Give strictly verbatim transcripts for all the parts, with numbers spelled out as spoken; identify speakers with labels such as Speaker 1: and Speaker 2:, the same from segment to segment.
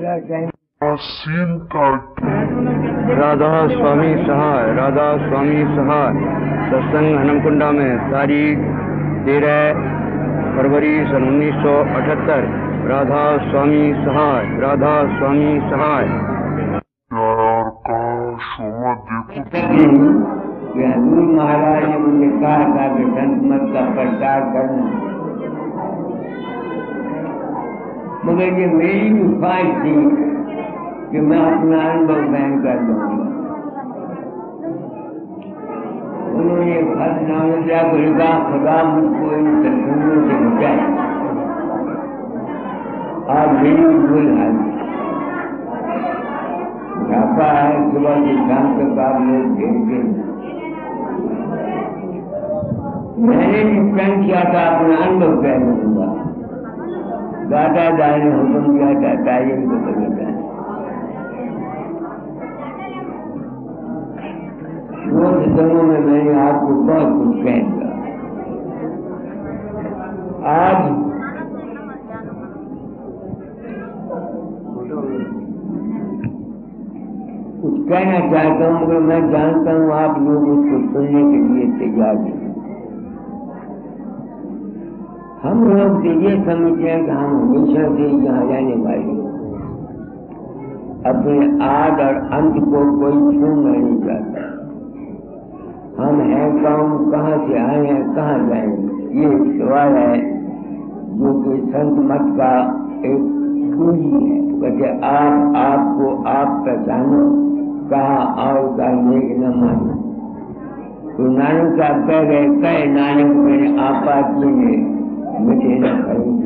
Speaker 1: Scene काट।
Speaker 2: राधा स्वामी सहाय, राधा स्वामी सहाय। सत्संग हनमकुंडा में तारीख तेरह फरवरी सन उन्नीस सौ अठहत्तर। राधा स्वामी सहाय, राधा स्वामी सहाय।
Speaker 1: यार का शोमा देखो
Speaker 3: गुरु महाराज ने मुझे कहा था कि संत मत का प्रचार करना, मगर ये मेरी भी ख्वाहिश थी कि मैं अपना अनुभव बयान कर दूंगा। उन्होंने फतनाम दिया, खुदा मुझको इन सत्संगों से बचाए। आज मेरी भूल हाल छापा है, सुबह की शाम तक आप लोग देखते हैं। मैंने भी प्रण किया था अपना अनुभव बयान करूंगा। दादा दाई ने हुक्म किया था तालीम को बदलता है। दो सत्संगों में मैंने आपको बहुत कुछ कह दिया। आज कुछ कहना चाहता हूँ, मगर मैं जानता हूँ आप लोग उसको सुनने के लिए तैयार हैं। हम लोग तो ये समझते हैं कि हम हमेशा से यहाँ रहने वाले, अपने आद और अंत को कोई छूना नहीं चाहता। हम हैं कौन, कहाँ से आए हैं, कहाँ जाएंगे, ये एक सवाल है जो कि संत मत का एक पूंजी है। कहते आप आपको आप पहचानो, कहा आओ का नेक न मानो। तो नानक साहब कह गए, कहे नानक मेरे आपा की ने मुझे न खरीदी।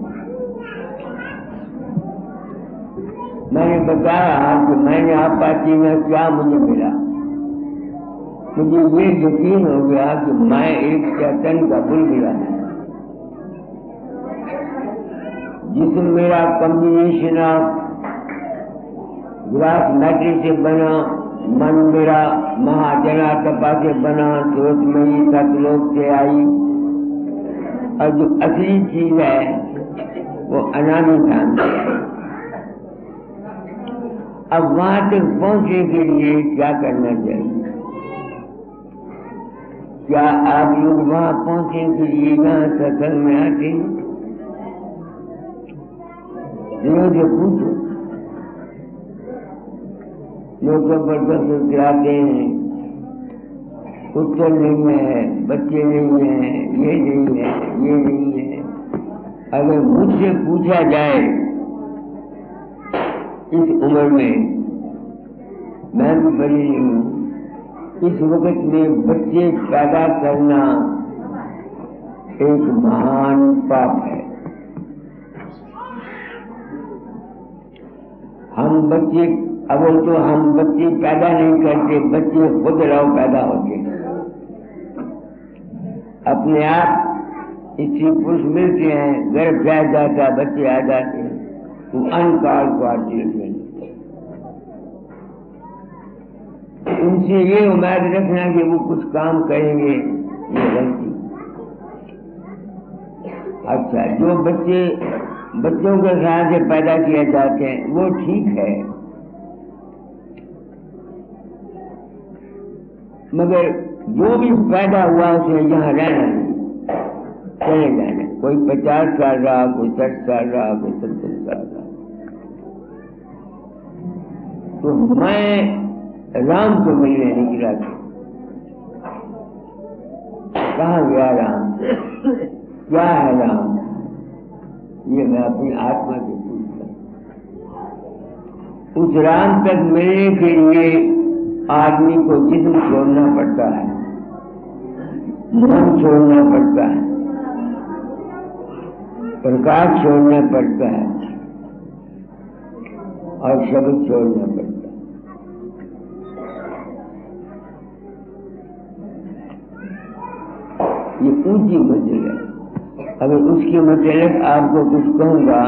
Speaker 3: मैंने बताया कि मैंने आपा की में क्या मुझे मिला। मुझे ये यकीन हो गया कि मैं एक चैतन्य का बुलबुला है, जिसमें मेरा कॉम्बिनेशन ऑफ ग्रास मैट्री से बना, मन मेरा महाजना तपा से बना, स्रोतमयी सतलोक से आई, और जो असली चीज है वो अनामी धाम है। अब वहां तक पहुंचने के लिए क्या करना चाहिए? क्या आप लोग वहां पहुंचने के लिए यहाँ सत्संग में आते हैं? लोग पूछो, लोग जबरदस्त आते हैं, उत्तर नहीं है, बच्चे नहीं है, ये नहीं है, ये नहीं है। अगर मुझसे पूछा जाए इस उम्र में, मैं भी बड़ी नहीं हूँ, इस वक्त में बच्चे पैदा करना एक महान पाप है। हम बच्चे, अब तो हम बच्चे पैदा नहीं करते, बच्चे खुद रहो पैदा होते। अपने आप स्त्री पुरुष मिलते हैं, गर्भ जा जाता है, बच्चे आ जाते हैं, तो अनकाल को आते हैं। उनसे ये उम्मीद रखना कि वो कुछ काम करेंगे, ये गलती। अच्छा, जो बच्चे बच्चों के साथ से पैदा किए जाते हैं वो ठीक है, मगर जो भी पैदा हुआ उसे यहाँ रहना नहीं, चले जाना। कोई पचास साल रहा, कोई साठ साल रहा, कोई सत्तर साल रहा। तो मैं राम को मिलने निकला था। कहाँ गया राम, क्या है राम, ये मैं अपनी आत्मा से पूछता। उस राम तक मिलने के लिए आदमी को जिस्म छोड़ना पड़ता है, मन छोड़ना पड़ता है, प्रकाश छोड़ना पड़ता है और शब्द छोड़ना पड़ता है। ये ऊंची मंजिल है। अगर उसके मतलब आपको कुछ कहूंगा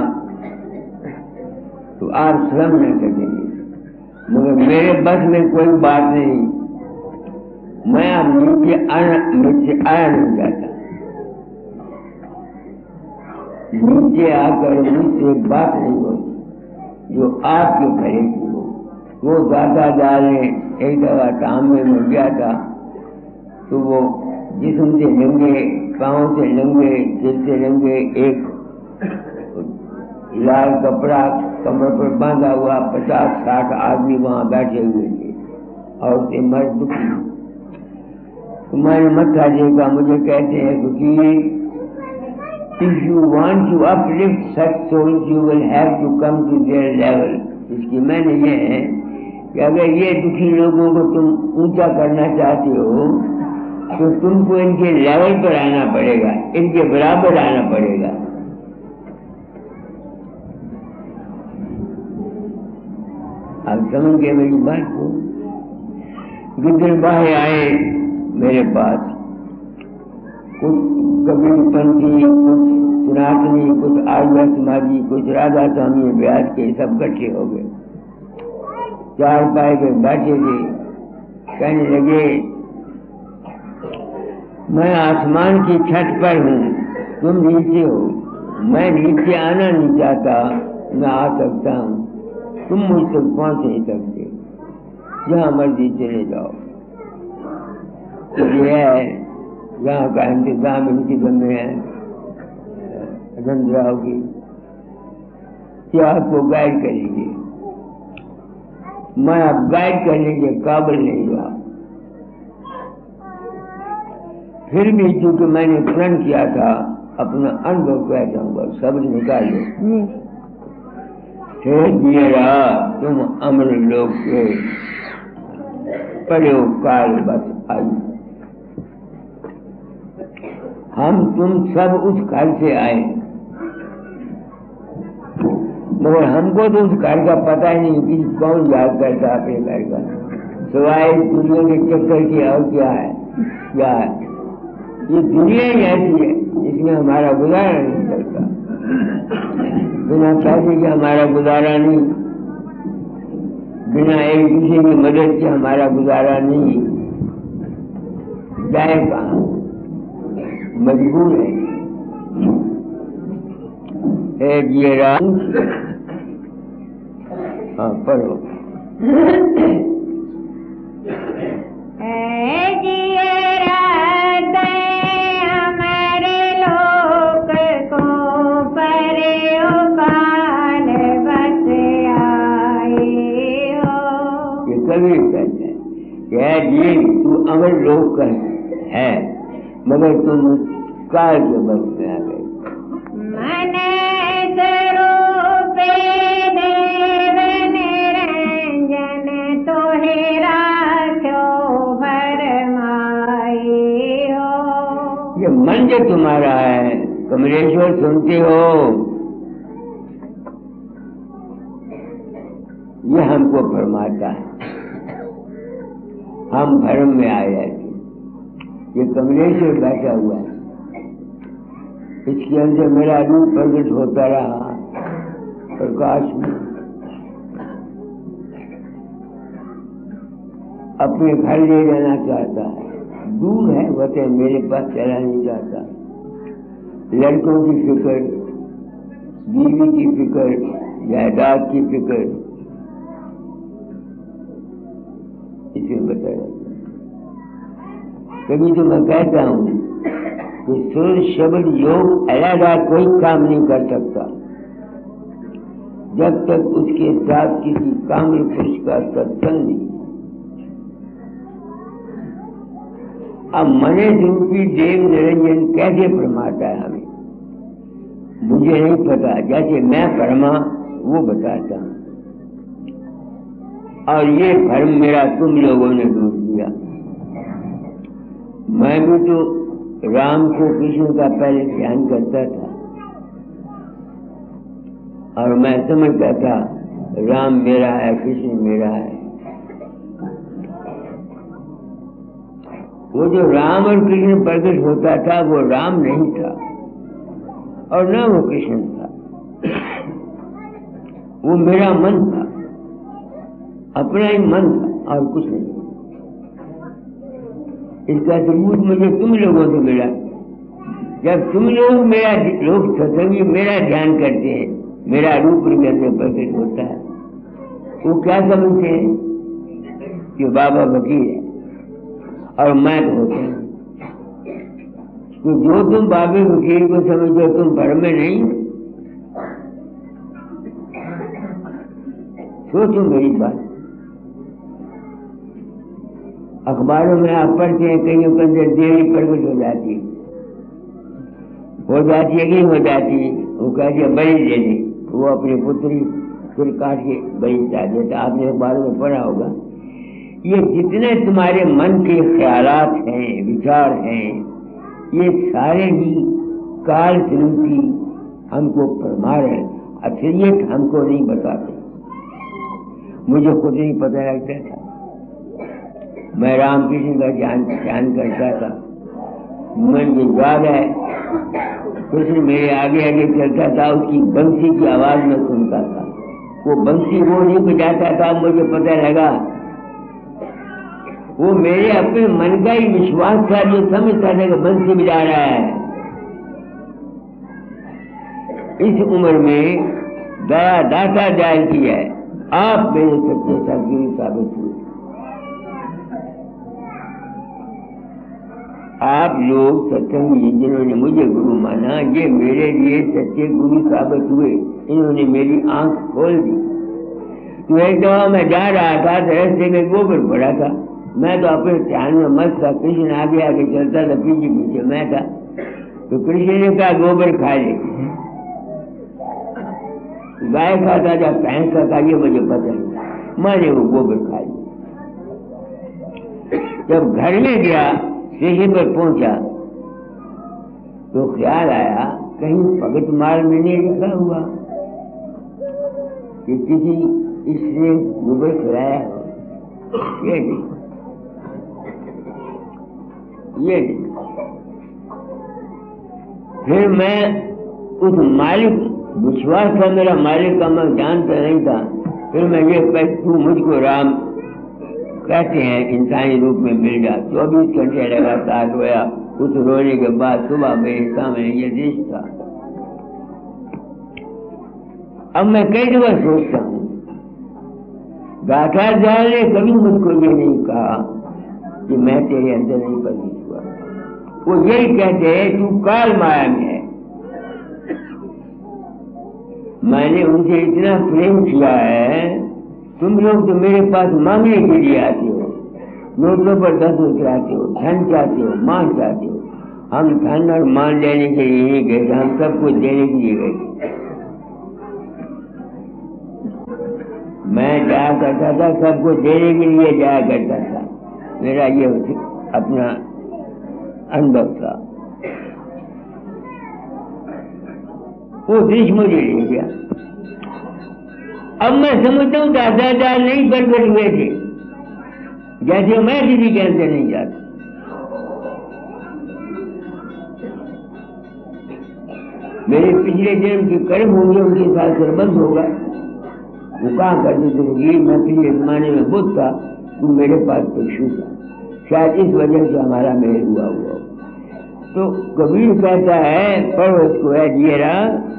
Speaker 3: तो आप समझ नहीं सकेंगे, मगर मेरे बस में कोई बात नहीं। मैं अब नीचे आना, नीचे आया नहीं जाता। नीचे आकर मुझसे बात नहीं होती। जो आपके भले की हो। वो दादा दाल ने एक दफा टाम में मिल गया था, तो वो जिस्म से नंगे, पाँव से नंगे, सिर से नंगे, एक लाल कपड़ा कमर पर बांधा हुआ पचास साठ आदमी वहां बैठे हुए थे और उससे मर्द दुखी। तो मैंने मत्था देखा, मुझे कहते हैं फकीर, if you want to uplift such souls, you will have to come to their level. इसकी मैंने ये है कि अगर ये दुखी लोगों को तुम ऊंचा करना चाहते हो तो तुमको इनके लेवल पर आना पड़ेगा, इनके बराबर आना पड़ेगा। आप समझ गए मेरी बात को? गिद्दड़ भाई आए मेरे पास, कुछ कबीरपंथी, कुछ सनातनी, कुछ आर्य समाजी, कुछ राधा स्वामी व्यास के, सब इकट्ठे हो गए। चार पाए पे बैठे थे, कहने लगे मैं आसमान की छत पर हूँ, तुम नीचे हो, मैं नीचे आना नहीं चाहता, मैं आ सकता हूँ, तुम मुझ तक पहुँच नहीं सकते, जहाँ मर्जी चले जाओ। तो ये है यहाँ का इंतजाम इनकी दमे है नंदराव की, क्या आपको गाइड करेंगे। मैं अब गाइड करने के काबिल नहीं रहा, फिर भी चूंकि मैंने प्रण किया था, अपना अनुभव कह जाऊंगा, शब्द निकाल लो। हे जियरा, तुम अमर लोग के पड़े काल बस आई, हम तुम सब उस घर से आए, मगर हमको तो उस घर का पता ही नहीं कि कौन याद करता अपने घर का, सिवाय दुनिया के चक्कर की। और क्या है, क्या है ये दुनिया ही ऐसी है जिसमें हमारा गुजारा नहीं चलता, बिना पैसे के हमारा गुजारा नहीं, बिना एक दूसरे की मदद के हमारा गुजारा नहीं, जाए कहाँ, मजबूर है। एक ये राम, हाँ पढ़ो।
Speaker 4: हमारे लोग को परे काल बस आए हो।
Speaker 3: ये कभी कहते हैं कि जी तू अमर लोग का है, मगर तुम काल के बस में आ गए।
Speaker 4: मन स्वरूपे देव निरंजन तोहे राख्यो भरमाए हो।
Speaker 3: ये मन जो तुम्हारा है, कमलेश्वर सुनते हो, ये हमको फरमाता है, हम भरम में आए हैं। ये कमलेश्वर बैठा हुआ है, इसके अंदर मेरा रूप प्रकट होता रहा प्रकाश में, अपने घर ले जाना चाहता है, दूर है वह मेरे पास चला नहीं चाहता। लड़कों की फिक्र, बीवी की फिक्र, जायदाद की फिक्र, इसमें बताया जाता है। कभी तो मैं कहता हूँ कि सुर शब्द योग अलहदा कोई काम नहीं कर सकता जब तक उसके साथ किसी कामिल पुरुष का सत्संग नहीं। अब मने रूपी देव निरंजन कैसे फरमाता है हमें, मुझे नहीं पता, जैसे मैं फरमा वो बताता हूँ। और ये भ्रम मेरा तुम लोगों ने दूर किया। मैं भी तो राम को कृष्ण का पहले ध्यान करता था और मैं समझता था राम मेरा है, कृष्ण मेरा है। वो जो राम और कृष्ण प्रकट होता था वो राम नहीं था और न वो कृष्ण था, वो मेरा मन था, अपना ही मन था और कुछ नहीं। इसका सबूत मुझे तुम लोगों से मिला। जब तुम लोग मेरा लोग सत्संगी मेरा ध्यान करते हैं, मेरा रूप हृदय में प्रकट होता है। वो क्या समझते हैं कि बाबा वकील है और मैं तो होता हूँ। तो जो तुम बाबे वकील को समझो तुम भर में नहीं। सोचो मेरी बात। अखबारों में आप पढ़ते हैं कईयों के अंदर देवी प्रकट हो जाती है, हो जाती है कि हो जाती है। वो कहती है बलि दे दे, वो अपनी पुत्री फिर काट के बलि चाह देता। आपने अखबारों में पढ़ा होगा। ये जितने तुम्हारे मन के ख्यालात हैं, विचार हैं, ये सारे ही काल स्वरूपी हमको परमार है। असलियत हमको नहीं बताते। मुझे खुद नहीं पता लगता था। मैं रामकृष्ण का ध्यान ध्यान करता था। मुझे याद है कृष्ण मेरे आगे आगे चलता था, उसकी बंसी की आवाज में सुनता था। वो बंसी वो नहीं बजाता था, मुझे पता लगा वो मेरे अपने मन का ही विश्वास था जो समझता था कि बंसी बजा रहा है। इस उम्र में दया दाता जाय की है। आप मेरे सच्चे सदगुरु साबित हुए। आप लोग सत्संग जिन्होंने मुझे गुरु माना, ये मेरे लिए सच्चे गुरु साबित हुए। इन्होंने मेरी आंख खोल दी। तो एक दफा मैं जा रहा था तो रास्ते में गोबर पड़ा था। मैं तो अपने ध्यान में मस्त था। कृष्ण आगे आगे चलता था, पीछे पीछे मैं था। तो कृष्ण ने कहा गोबर खा ले। गाय खाता था, भैंस खाता, ये मुझे पता नहीं। मैंने वो गोबर खा लिया। जब घर में गया, स्टेशन पर पहुंचा तो ख्याल आया कहीं भगत माल में नहीं लिखा हुआ कि किसी इसने गोबर खिलाया। ये नहीं, ये नहीं। फिर मैं उस मालिक, विश्वास था मेरा मालिक का, मैं जानता नहीं था। फिर मैं ये तू मुझको राम कहते हैं इंसानी रूप में मिल जा। चौबीस घंटे लगातार रोया। उस रोने के बाद सुबह मेरे सामने ये दृश्य था। अब मैं कई जगह सोचता हूँ, गाथा जाल ने कभी मुझको ये नहीं कहा कि मैं तेरे अंदर नहीं प्रवेश हुआ। वो यही कहते हैं तू काल माया में है। मैंने उनसे इतना प्रेम किया है। तुम लोग तो मेरे पास मांगने के लिए आते हो, नोटों पर दस रुपये आते हो, धन चाहते हो, मान चाहते हो। हम धन और मान लेने के लिए नहीं गए, हम सब कुछ देने के लिए गए। मैं जाया करता था, सबको देने के लिए जाया करता था। मेरा ये अपना अनुभव था। वो दृश्य मुझे ले गया। अब मैं समझता हूँ दादा नहीं प्रकट हुए थे, जैसे मैं किसी के अंदर नहीं जाता। मेरे पिछले जन्म के कर्म होंगे, उनके साथ संबंध होगा। वो कहा करते थे मैं पिछले जमाने में बुद्ध था, तू मेरे पास भिक्षु था, शायद इस वजह से हमारा मेल हुआ हुआ। तो कबीर कहता है पढ़ो इसको, है जियरा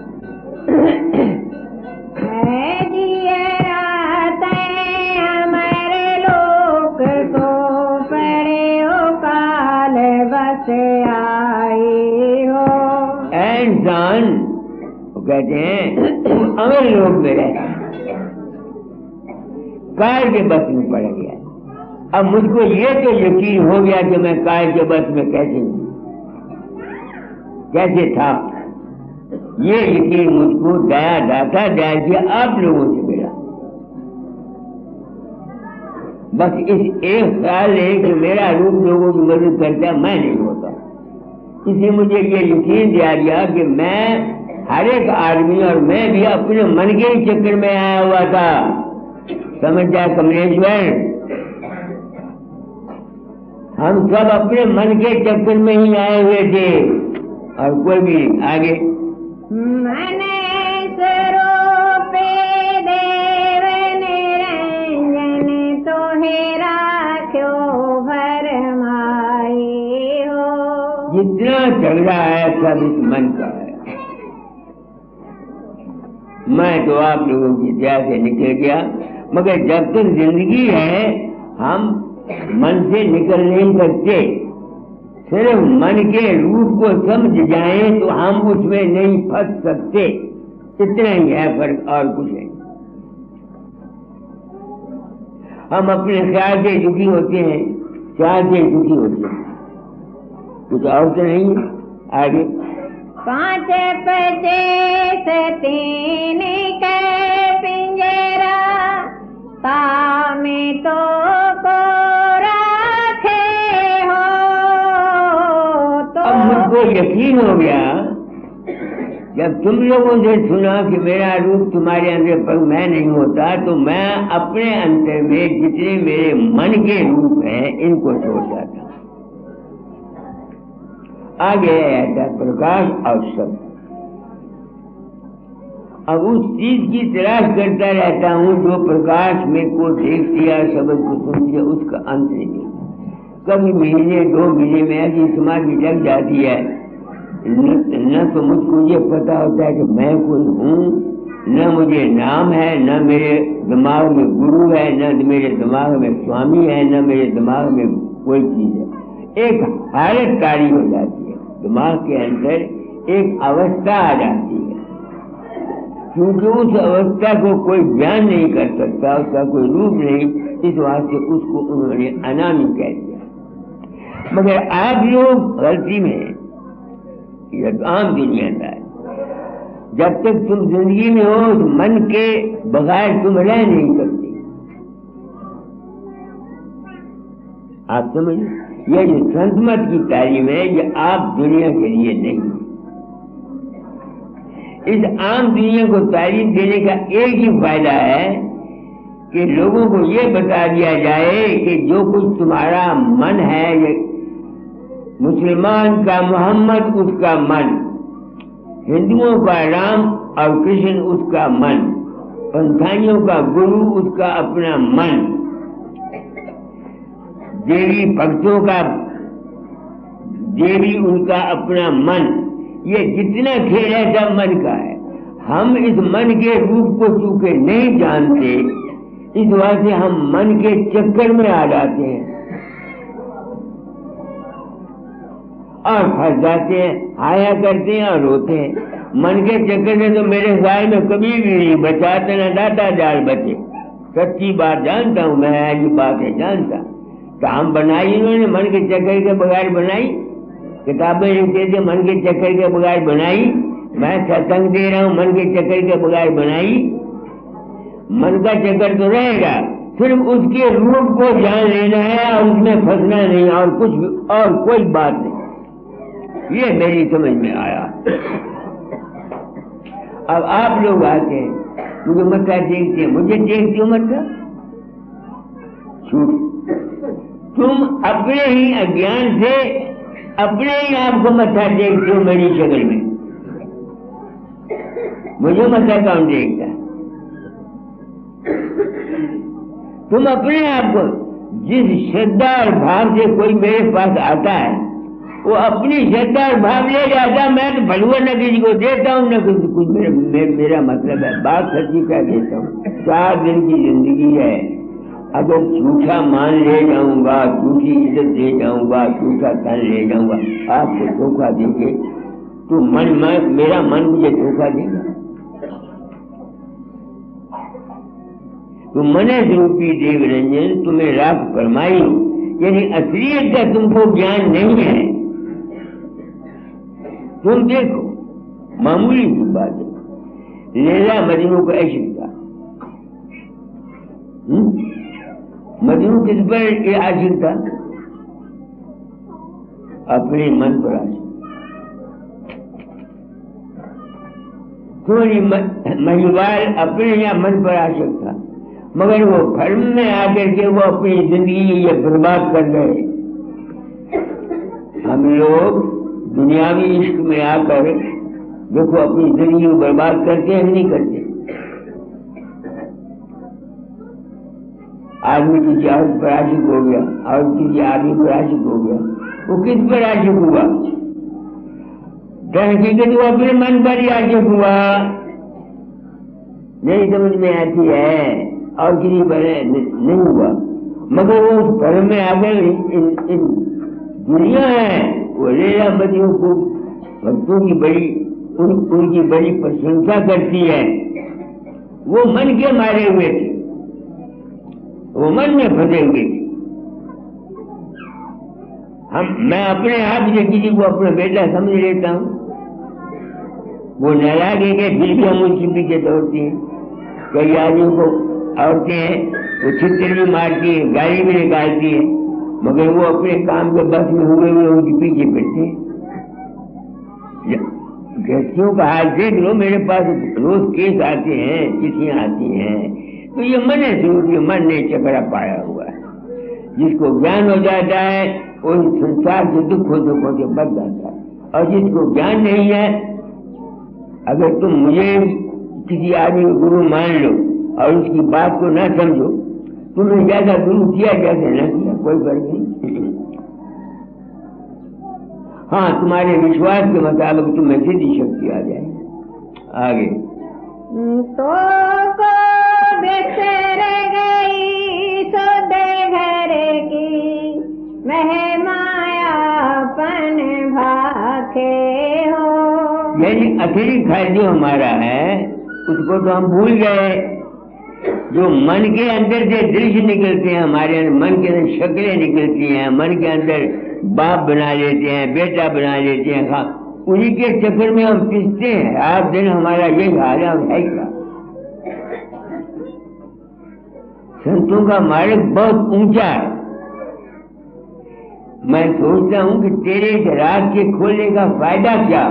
Speaker 3: इंसान कहते हैं अमर लोग में रहते, काल के बस में पड़ गया। अब मुझको ये तो यकीन हो गया कि मैं काल के बस में कैसे हूं, कैसे था। ये यकीन मुझको दया दाता दया किया आप लोगों से मिला। बस इस एक ख्याल है कि मेरा रूप लोगों की मदद करता, मैं नहीं होता। इसलिए मुझे ये यकीन दिया गया कि मैं हर एक आदमी और मैं भी अपने मन के ही चक्कर में आया हुआ था। समझ जाए कमलेश्वर, हम सब अपने मन के चक्कर में ही आए हुए थे और कोई भी आगे।
Speaker 4: मन स्वरूप देव निरंजन तोहेरा क्यों भरमाए हो। जितना
Speaker 3: झगड़ा है सब इस मन का है। मैं तो आप लोगों की दया से निकल गया, मगर जब तक जिंदगी है हम मन से निकल नहीं सकते। सिर्फ मन के रूप को समझ जाएं तो हम उसमें नहीं फंस सकते। इतना ही है फर्क, और कुछ नहीं। हम अपने ख्याल से दुखी होते हैं, ख्याल से दुखी होते हैं, कुछ और तो नहीं है। आगे
Speaker 4: पांच पचीस तीन के पिंजरा तामे तो को रखे हो। तो
Speaker 3: अब मुझको यकीन हो गया जब तुम लोगों से सुना कि मेरा रूप तुम्हारे अंदर पर मैं नहीं होता, तो मैं अपने अंतर में जितने मेरे मन के रूप हैं इनको छोड़ जाता। आगे ऐसा प्रकाश और शब्द। अब उस चीज की तलाश करता रहता हूँ जो प्रकाश में को देख दिया, शब्द को सुन दिया, उसका अंत नहीं। कभी महीने दो महीने में ऐसी समाधि लग जाती है, न तो मुझको ये पता होता है कि मैं कोई हूँ, न मुझे नाम है, न मेरे दिमाग में गुरु है, न मेरे दिमाग में स्वामी है, न मेरे दिमाग में कोई चीज है। एक हालत तारी हो जाती है, दिमाग के अंदर एक अवस्था आ जाती है। क्योंकि उस अवस्था को कोई बयान नहीं कर सकता, उसका कोई रूप नहीं, इस वास्ते उसको उन्होंने अनामी कह दिया। मगर आप लोग गलती में, यह आम दुनियादार, जब तक तुम जिंदगी में हो उस मन के बगैर तुम रह नहीं सकते। आप समझ, यह जो संत मत की तालीम है यह आप दुनिया के लिए नहीं। इस आम दुनिया को तालीम देने का एक ही फायदा है कि लोगों को यह बता दिया जाए कि जो कुछ तुम्हारा मन है, ये मुसलमान का मोहम्मद उसका मन, हिंदुओं का राम और कृष्ण उसका मन, पंथानियों का गुरु उसका अपना मन, देवी भक्तों का देवी उनका अपना मन। ये जितना खेल है सब मन का है। हम इस मन के रूप को चूंकि नहीं जानते, इस वास्ते हम मन के चक्कर में आ जाते हैं और फंस जाते हैं, आया करते हैं और रोते हैं। मन के चक्कर में तो मेरे ख्याल में कभी भी नहीं बचा, तना दाता जाल बचे। सच्ची बात जानता हूँ मैं, ऐसी बात है जानता। काम बनाई इन्होंने मन के चक्कर के बगैर बनाई, किताबें लिखते थे मन के चक्कर के बगैर बनाई, मैं सत्संग दे रहा हूँ मन के चक्कर के बगैर बनाई। मन का चक्कर तो रहेगा, सिर्फ उसके रूप को जान लेना है और उसमें फंसना नहीं, और कुछ और कोई बात नहीं। ये मेरी समझ में आया। अब आप लोग आते हैं, मुझे मत्था टेकते हैं, मुझे टेकते हो मत्था? छूट, तुम अपने ही अज्ञान से अपने ही आपको मत्था टेकते हो मेरी शक्ल में। मुझे मत्था कौन टेकता? तुम अपने आप को, जिस श्रद्धा और भाव से कोई मेरे पास आता है वो अपनी श्रद्धा और भाव ले जाता। मैं तो भलुआ न किसी को देता हूँ न किसी कुछ। मेरा, मेरा, मेरा मतलब है, बात सच्ची कह देता हूँ। चार दिन की जिंदगी है, अगर झूठा मान ले जाऊंगा, झूठी इज्जत ले जाऊंगा, झूठा धन ले जाऊंगा, आपको धोखा देंगे तो मन में, मेरा मन मुझे धोखा देगा। तो मने रूपी देव रंजन तुम्हें राख फरमाई, यानी असलियत का तुमको ज्ञान नहीं है। तुम देखो, मामूली की बात है, लैला मजनू का इश्क था। मजनू किस पर ये आशिक था? अपने मन पर आशिक। थोड़ी महिवाल अपने या मन पर आशिक था, मगर वो फर्म में आकर के वो अपनी जिंदगी ये बर्बाद कर गए। हम लोग दुनियावी इश्क में आकर देखो अपनी जिंदगी को बर्बाद करते हैं, नहीं करते। आदमी किसी औरत पर आशिक हो गया और किसी आदमी पर आशिक हो गया, वो किस पर आशिक हुआ? हकीकत वो अपने मन पर ही आशिक हुआ। नहीं समझ में आती है और किसी पर नहीं हुआ, मगर वो उस भ्रम में आ गए। इन, इन दुनिया है वो लीला बदियों को भक्तों की बड़ी उन, उनकी बड़ी प्रशंसा करती है। वो मन के मारे हुए थे, वो मन में फंसे हुए थे। हम मैं अपने आप से किसी को अपना बेटा समझ लेता हूँ, वो नाराज है फिर भी हम उसके पीछे दौड़ते हैं। कई आदमियों को औरतें हैं वो छितर भी मारती है, गाली भी निकालती है, मगर वो अपने काम के बस में हुए हुए उनके पीछे फिरते हैं। गृहस्थियों का हाल देख लो, मेरे पास रोज केस आते हैं, चिट्ठियां आती हैं, तो ये मन है स्वरूप, ये मन ने चकरा पाया हुआ है। जिसको ज्ञान हो जाता है वो संसार से दुख हो दुखों से बच जाता है, और जिसको ज्ञान नहीं है, अगर तुम मुझे किसी आदमी को गुरु मान लो और उसकी बात को ना समझो, तुमने जैसा गुरु किया जैसे न किया कोई फर्क नहीं। हाँ, तुम्हारे विश्वास के मुताबिक तुम्हें सीधी शक्ति आ जाए। आगे
Speaker 4: तो को बिसर गई सुध घर की महमायापन भाखे हो।
Speaker 3: यानी अतिरिक्त खाई जो हमारा है उसको तो हम भूल गए। जो मन के अंदर से दृश्य निकलते हैं, हमारे मन के अंदर शक्लें निकलती हैं, मन के अंदर बाप बना लेते हैं, बेटा बना लेते हैं, हाँ, उन्हीं के चक्कर में हम पिसते हैं। आप दिन हमारा यही हाल है क्या? संतों का मार्ग बहुत ऊंचा है। मैं सोचता हूं कि तेरे इस राज के खोलने का फायदा क्या?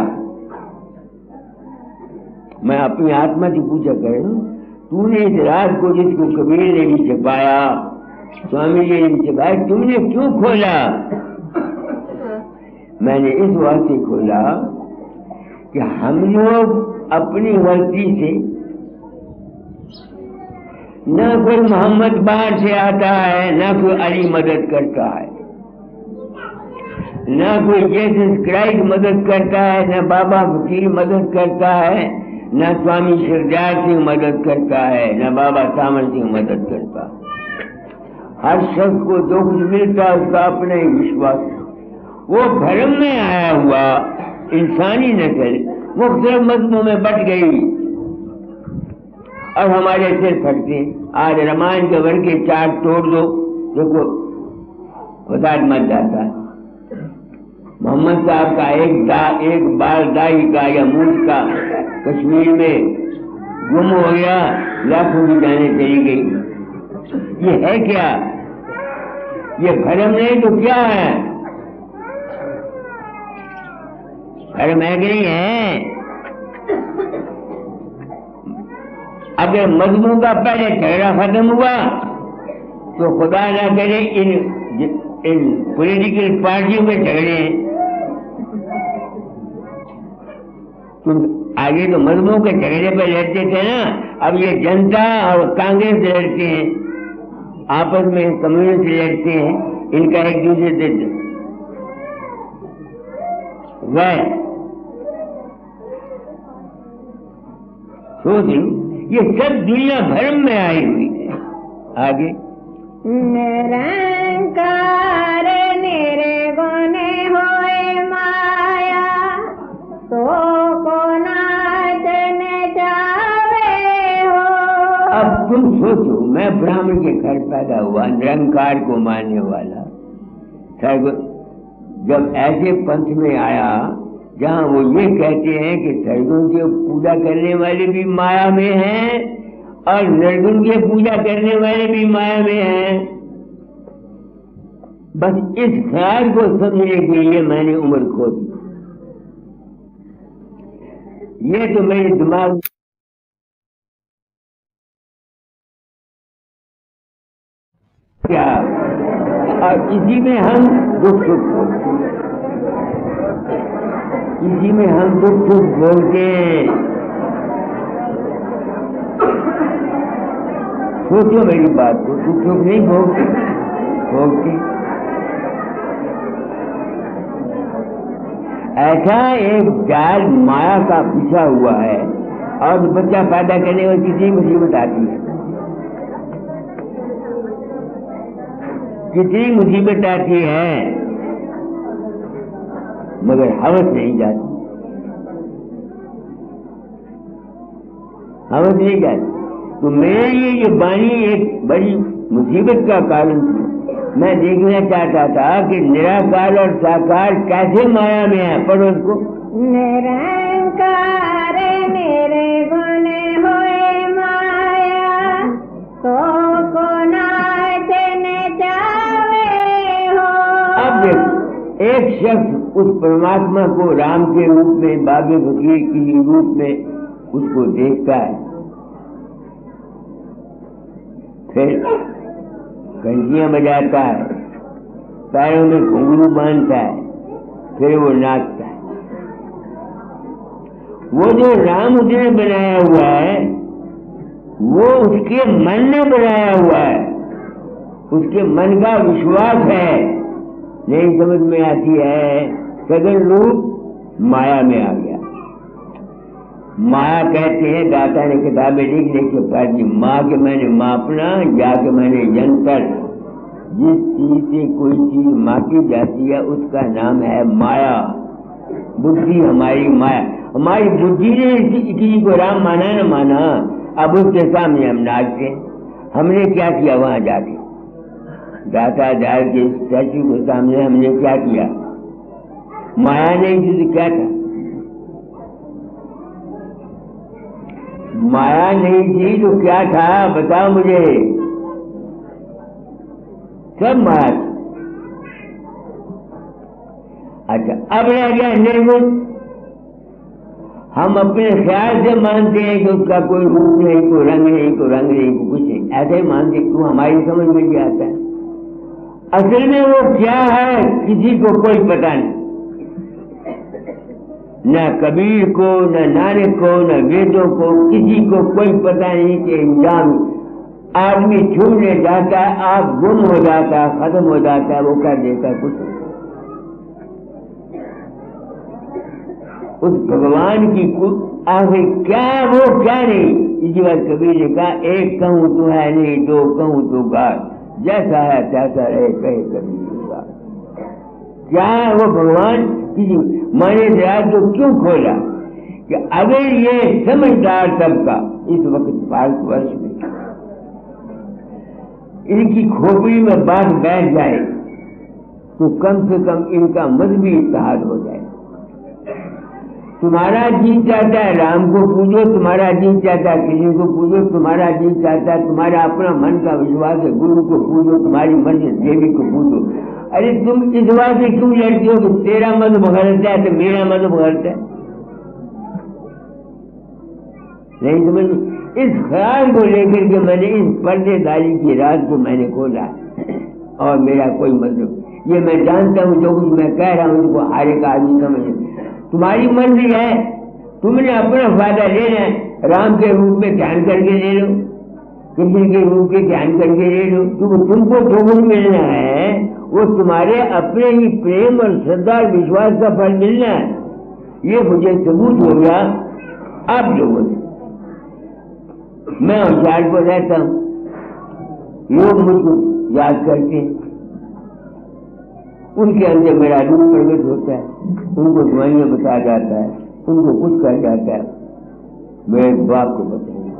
Speaker 3: मैं अपनी आत्मा से पूछा कर रहा हूं, तूने इस राज को जिसको कबीर ने भी छपाया, स्वामी जी ने भी छपाया, तुमने क्यों खोला? मैंने इस वास्ते खोला कि हम लोग अपनी गलती से, न कोई मोहम्मद बाहर से आता है, न कोई अली मदद करता है, न कोई जीसस क्राइस्ट मदद करता है, न बाबा फकीर मदद करता है, न स्वामी शिवदयाल सिंह मदद करता है, न बाबा सामन सिंह मदद करता। हर शख्स को जो कुछ मिलता है उसका अपना ही विश्वास। वो भ्रम में आया हुआ इंसानी नस्ल मुख्तलिफ मजमों में बट गई और हमारे सिर फटते। आज रामायण के वन के चार तोड़ दो, देखो खुदा मच जाता है। मोहम्मद साहब का एक दा एक बाल दाई का या मूछ का कश्मीर में गुम हो गया, लाखों की जाने चली गई। ये है क्या? ये भरम नहीं तो क्या है? भरम है कि नहीं है? अगर मजमू का पहले झगड़ा खत्म हुआ तो खुदा ना करे इन इन पॉलिटिकल पार्टियों के झगड़े हैं। तुम आगे तो मजमू के झगड़े पर लड़ते थे ना, अब ये जनता और कांग्रेस लड़ते हैं, आपस में कम्युनिस्ट लड़ते हैं, इनका एक दूसरे से वह सोच लो, ये सब दुनिया भरम में आई हुई है। आगे
Speaker 4: निरंकार निर्गुण होए माया, तो को नाचन जावे हो।
Speaker 3: अब तुम सोचो, मैं ब्राह्मण के घर पैदा हुआ, निरंकार को मानने वाला, जब ऐसे पंथ में आया जहाँ वो ये कहते हैं कि सरगुण की पूजा करने वाले भी माया में हैं और निर्गुण की पूजा करने वाले भी माया में हैं। बस इस ख्याल को समझने के लिए मैंने उम्र खो दी। ये तो मेरे दिमाग क्या, और इसी में हम दुख सुख इसी में हम दुख सुख बोलते हैं। सोचो मेरी बात को, दुख सुख नहीं भोगते भोगते ऐसा एक जाल माया का बिछा हुआ है और बच्चा पैदा करने में कितनी मुसीबत आती है, कितनी मुसीबत आती है, मगर हवस नहीं जाती, हवस नहीं जाती। तो मेरे लिए ये वाणी एक बड़ी मुसीबत का कारण थी। मैं देखना चाहता था कि निराकार और साकार कैसे माया में है। पढ़ो उसको।
Speaker 4: निरंकार निर्गुण होए माया, तो को नाचन चावे हो।
Speaker 3: अब देखो, एक शख्स उस परमात्मा को राम के रूप में, बाबे फकीर के रूप में उसको देखता है, फिर घंटियां बजाता है, पैरों में घुंघरू बांधता है, फिर वो नाचता है। वो जो राम उसने बनाया हुआ है वो उसके मन ने बनाया हुआ है, उसके मन का विश्वास है, नहीं समझ में आती है। सगल रूप माया में आ गया। माया कहते हैं, दाता ने किताबें लिख लिख के पढ़ दी, माँ के मैंने मापना, जा के मैंने यंत्र। जिस चीज से कोई चीज मापी जाती है उसका नाम है माया। बुद्धि हमारी माया, हमारी बुद्धि ने किसी को राम माना न माना, अब उसके सामने हम नाचते। हमने क्या किया वहां जाके? दाता दाल के स्टैचू के सामने हमने क्या किया? माया नहीं थी तो क्या था? माया नहीं थी तो क्या था? बताओ मुझे। सब माया थी। अच्छा, अब रह गया निर्गुण। हम अपने ख्याल से मानते हैं कि उसका कोई रूप नहीं, कोई रंग नहीं, कोई रंग नहीं, कोई कुछ नहीं, ऐसे ही मानते। क्यों? हमारी समझ में नहीं आता है। असल में वो क्या है किसी को कोई पता नहीं, न कबीर को, न नानक को, न वेदों को, किसी को कोई पता नहीं कि इंजाम आदमी छूने जाता है, आप गुम हो जाता है, खत्म हो जाता है, वो कर देता कुछ नहीं। उस भगवान की आखिर क्या वो क्या नहीं। इसी बात कबीर ने कहा, एक कहूं तो है नहीं, दो कहूं तो गार, जैसा है तैसा रहे कहे कबीर का। क्या है वो भगवान? किसी माने दया को क्यों खोला कि अगर ये समझदार सबका इस वक्त भारतवर्ष में इनकी खोपड़ी में बात बैठ जाए तो कम से कम इनका मजहबी इत्तेहाद हो जाए। तुम्हारा जी चाहता है राम को पूजो, तुम्हारा जी चाहता है कृष्ण को पूजो, तुम्हारा जी चाहता है, तुम्हारा अपना मन का विश्वास है गुरु को पूजो, तुम्हारी मर्जी देवी को पूजो। अरे तुम इस बात से क्यों लड़ते हो कि तेरा मत गलत है तो मेरा मत गलत है? नहीं समझ। इस ख्याल को लेकर के मैंने इस पर्देदारी की रात को मैंने खोला और मेरा कोई मतलब, ये मैं जानता हूँ जो कुछ मैं कह रहा हूँ उसको हर एक आदमी समझे। तुम्हारी मर्जी है, तुमने अपना फायदा लेना है, राम के रूप में ध्यान करके ले लो, कृष्ण के रूप के ध्यान करके ले लो। तुम तुमको जो कुछ मिलना है वो तुम्हारे अपने ही प्रेम और श्रद्धा और विश्वास का फल मिलना है। ये मुझे सबूत हो गया आप लोगों से। मैं होशियारपुर रहता हूँ, लोग मुझको याद करते हैं, उनके अंदर मेरा रूप प्रकट होता है, उनको दुआइयां बताया जाता है, उनको कुछ कहा जाता है, मेरे बाप को बताइए,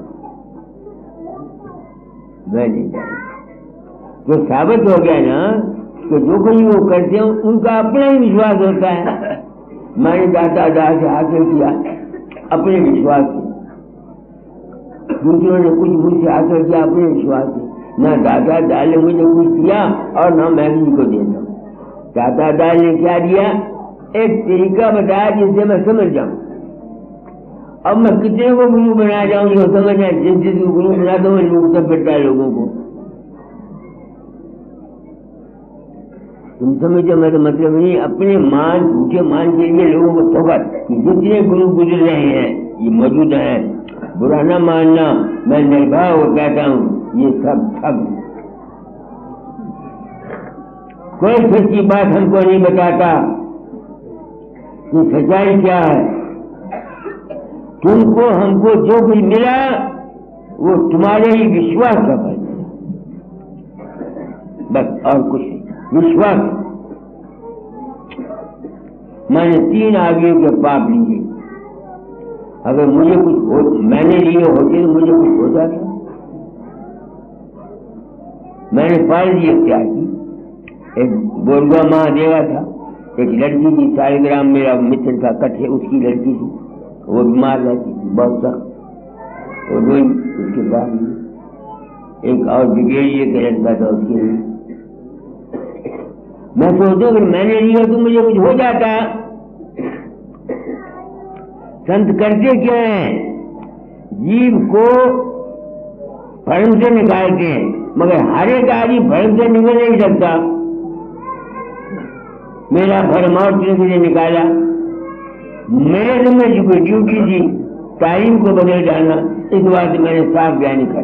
Speaker 3: मैं नहीं जानता। तो साबित हो गया ना कि जो कोई वो करते हैं उनका अपना ही विश्वास होता है। मैंने दाता दादा से हासिल किया अपने विश्वास से, दूसरों ने कुछ मुझसे हासिल किया अपने विश्वास से। ना दादा दादा ने मुझे कुछ दिया और ना मैं किसी को देता हूँ। दादा दादा ने क्या दिया? एक तरीका बताया जिससे मैं समझ जाऊं। अब मैं कितने को गुरु बना जाऊं जो समझ जाए। जिस जिस को गुरु बना दो मैं लूटता फिरता है लोगों को। तुम समझो मेरा मतलब नहीं। अपने मान झूठे मान के लिए लोगों को ठोकर कि जितने गुरु गुजर रहे हैं ये मौजूद है, बुरा न मानना, मैं निर्भय हो कहता हूँ, ये सब सब कोई सच्ची बात हमको नहीं बताता कि सच्चाई क्या है। तुमको हमको जो कुछ मिला वो तुम्हारे ही विश्वास का फल मिला, बस और कुछ नहीं। विश्वास मैंने तीन आगे के पाप लिए, अगर मुझे कुछ हो, मैंने लिए होते तो मुझे कुछ हो जाता। मैंने पाल दी क्या की, एक बोरगा महादेवा था, एक लड़की थी सालिग्राम, मेरा मित्र का कट्ठे, उसकी लड़की थी, वो बीमार रहती थी बहुत सख्त, वो रोई। उसके बाद एक और ब्रिगेडियर का लड़का था, उसके लिए मैं सोचता अगर मैंने लिया तो मुझे कुछ हो जाता। संत करते क्या है, जीव को भ्रम से निकालते हैं, मगर हर एक आदमी भ्रम से निकल नहीं सकता। मेरा भ्रम और किसी ने निकाला, मेरे समय जो कोई ड्यूटी थी टाइम को बदल डालना, इस बात मैंने साफ ज्ञानी कर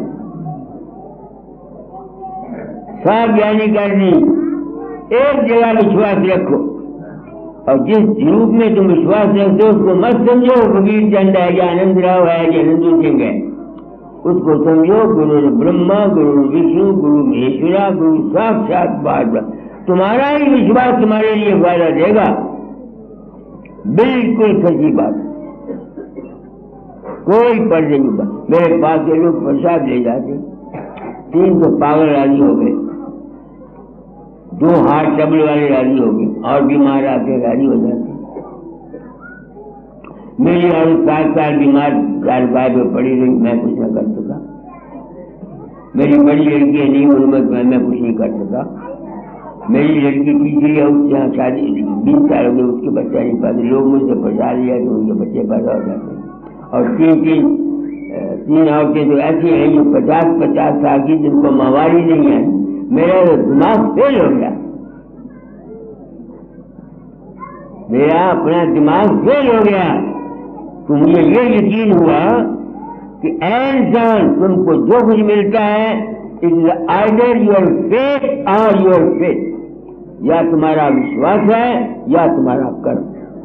Speaker 3: साफ ज्ञानी कर दी। एक जगह विश्वास रखो, और जिस रूप में तुम विश्वास रखते हो उसको मत समझो कबीर चंद है या आनंद राव है या नंदू सिंह है, उसको समझो गुरु ब्रह्मा, गुरु विष्णु, गुरु महेश्वरा, गुरु साक्षात बात। तुम्हारा ही विश्वास तुम्हारे लिए फायदा देगा, बिल्कुल सच्ची बात, कोई पर्दे नहीं बात। मेरे पास के लोग प्रसाद ले जाते, तीन तो पागल राजी हो गए, दो हाथ डबल वाले राजी हो गए, और बीमार आके राजी हो जाते। मेरी और सात साल बीमार चार पाए पे पड़ी रही, मैं कुछ न कर सका। मेरी बड़ी लड़की है नहीं उम्र में, मैं कुछ नहीं कर सका। मेरी लड़की तीसरी है, उससे शादी बीस साल हो गए, उसके बच्चा नहीं पाते। लोग मुझसे फंसा लिया तो उनके बच्चे पैदा हो जाते हैं। और तीन तीन तीन औरतें तो ऐसी हैं जो पचास पचास साल की, जिनको माहवारी नहीं है। मेरा दिमाग फेल हो गया, मेरा अपना दिमाग फेल हो गया। तो मुझे ये यकीन हुआ कि इंसान तुमको जो कुछ मिलता है, it is either your faith और योर फेथ, या तुम्हारा विश्वास है या तुम्हारा कर्म।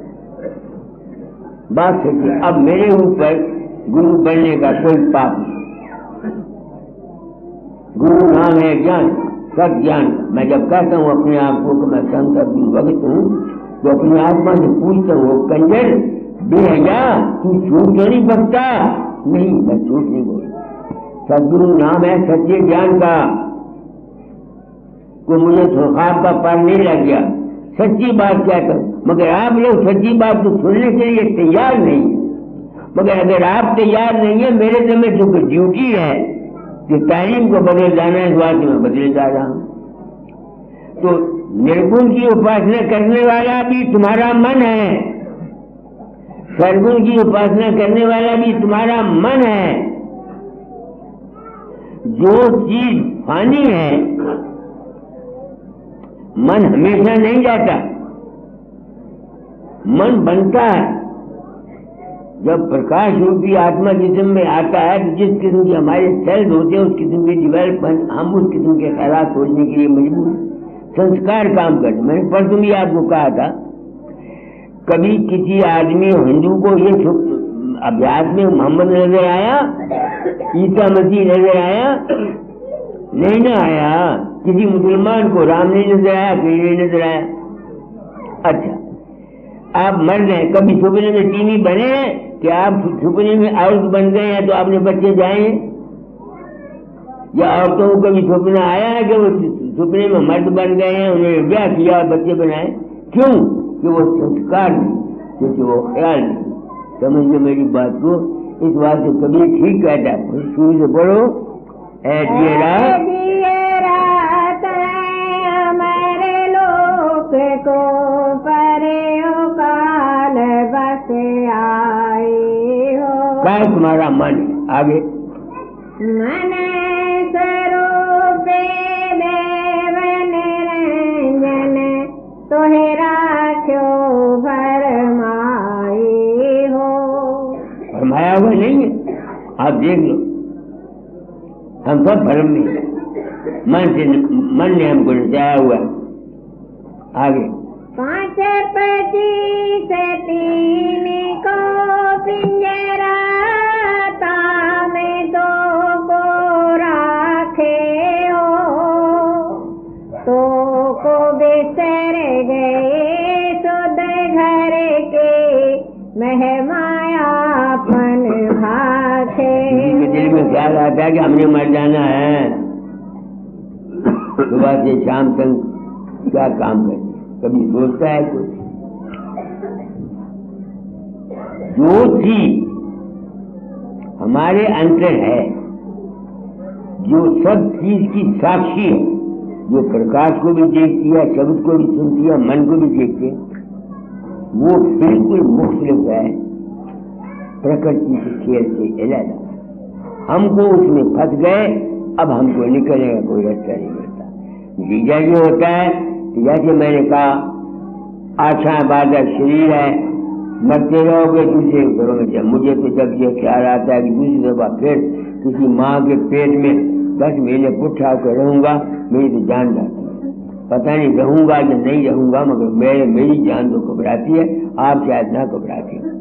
Speaker 3: बात है। अब मेरे ऊपर गुरु बनने का कोई पाप नहीं। गुरु नाम है ज्ञान, सत ज्ञान। मैं जब कहता हूँ अपने आप को कि मैं संत भक्त हूँ, तो अपनी आत्मा से पूछता हूँ, कंजर बेहया तू झूठ क्यों नहीं बकता? नहीं, मैं झूठ नहीं बोलता। सदगुरु नाम है सच्चे ज्ञान का। को मुझे ख्वाब का पार नहीं लग गया, सच्ची बात क्या कर, मगर आप लोग सच्ची बात तो सुनने के लिए तैयार नहीं। मगर अगर आप तैयार नहीं है, मेरे समय जो ड्यूटी है कि तालीम को बदल जाना है, इस बात में बदल जा रहा हूं। तो निर्गुण की उपासना करने वाला भी तुम्हारा मन है, सरगुण की उपासना करने वाला भी तुम्हारा मन है। जो चीज फानी है, मन हमेशा नहीं जाता, मन बनता है। जब प्रकाश रूपी आत्मा जिस्म में आता है, तो जिस किस्म के हमारे सेल्स होते हैं, उस किस्म के डेवलपमेंट, हम उस किस्म के ख्यालात सोचने के लिए मजबूर हैं। संस्कार काम करते। मैंने परसों भी आपको कहा था, कभी किसी आदमी हिंदू को ये अभ्यास में मोहम्मद नजर आया, ईसा मसीह नजर आया? नहीं ना आया। किसी मुसलमान को राम नहीं नजर आया, कोई नहीं नजर आया। अच्छा, आप मर्द हैं, कभी सुपने में टीवी बने हैं कि आप सुपने में औरत बन गए हैं तो आपने बच्चे जाए? या औरतों को कभी सुपना आया है कि वो सुपने में मर्द बन गए हैं, उन्होंने ब्याह किया और बच्चे बनाए? क्यों? कि वो संस्कार नहीं, क्योंकि वो ख्याल नहीं। समझ लो मेरी बात को। इस बात से कभी ठीक कहता है, शुरू से पढ़ो। ऐ
Speaker 4: हमारे लोक को परे काल बस आए हो।
Speaker 3: क्या तुम्हारा मन? आगे
Speaker 4: मन स्वरूप देव निरंजन तोहे राख्यो भरमाए हो।
Speaker 3: भरमाया हुआ नहीं है, आप देख लो। हम सब भरम में, मन से, मन ने हमको नचाया हुआ। आगे
Speaker 4: पांच पच्चीस तीन को पिंजरा महमायापन भाखे।
Speaker 3: किसी के दिल में ख्याल आता है कि हमने मर जाना है, सुबह से शाम तक क्या काम करते, कभी सोचता है कुछ? जो चीज हमारे अंदर है, जो सब चीज की साक्षी है, जो प्रकाश को भी देखती है, शब्द को भी सुनती है, मन को भी देखती है, वो बिल्कुल मुख्तलिफ है प्रकृति के खेल से अलग। हमको उसमें फंस गए, अब हमको निकलने का कोई रास्ता नहीं मिलता। जीजा जो होता है, जैसे मैंने कहा, आशा बाधक शरीर है, मरते रहोगे दूसरे घरों में। जब मुझे तो जब ये ख्याल आता है कि दूसरी दफा फिर किसी माँ के पेट में दस महीने पुट्ठा होकर रहूंगा, मेरी तो जान जाती है। पता नहीं रहूंगा या नहीं रहूंगा, मगर मेरे मेरी जान तो घबराती है, आप शायद ना घबराती हो।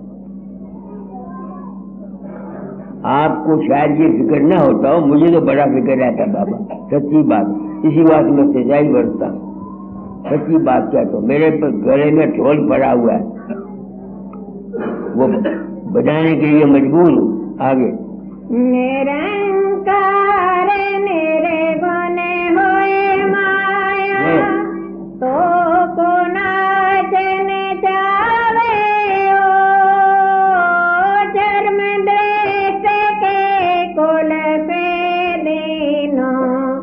Speaker 3: आपको शायद ये फिक्र ना होता हो, मुझे तो बड़ा फिक्र रहता बाबा, सच्ची बात। इसी बात में सच्चाई बरतता हूँ, सच्ची बात क्या तो मेरे पर गले में ढोल पड़ा हुआ है, वो बजाने के लिए मजबूर हूँ। आगे
Speaker 4: निरंकार निर्गुण होए माया, तो को नाचन चावे ओ, जन्म दृष्ट के कुल पे दीनो,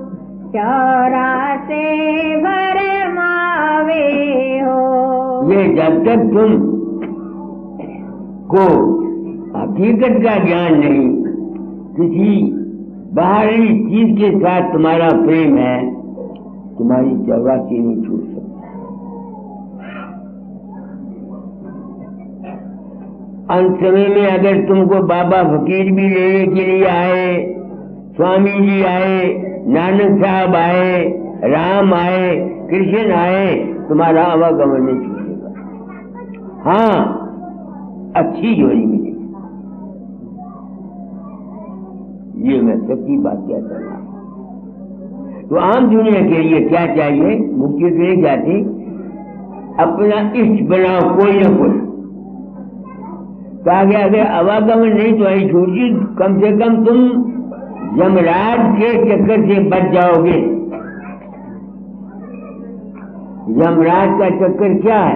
Speaker 4: चौरासे भरमावे हो।
Speaker 3: ये जब तक तुम को हकीकत का ज्ञान नहीं, किसी बाहरी चीज के साथ तुम्हारा प्रेम है, तुम्हारी चौरासी नहीं छूट सकती। अंत समय में अगर तुमको बाबा फकीर भी लेने के लिए आए, स्वामी जी आए, नानक साहब आए, राम आए, कृष्ण आए, तुम्हारा आवागमन नहीं छूटेगा। हाँ, अच्छी जोड़ी मिलेगी। ये मैं सच्ची बात कहता हूँ। तो आम दुनिया के लिए क्या चाहिए? मुक्ति से नहीं जाती, अपना इष्ट बनाओ कोई ना कोई। कहा गया अगर आवागमन नहीं तो आई छोटी, कम से कम तुम यमराज के चक्कर से बच जाओगे। यमराज का चक्कर क्या है?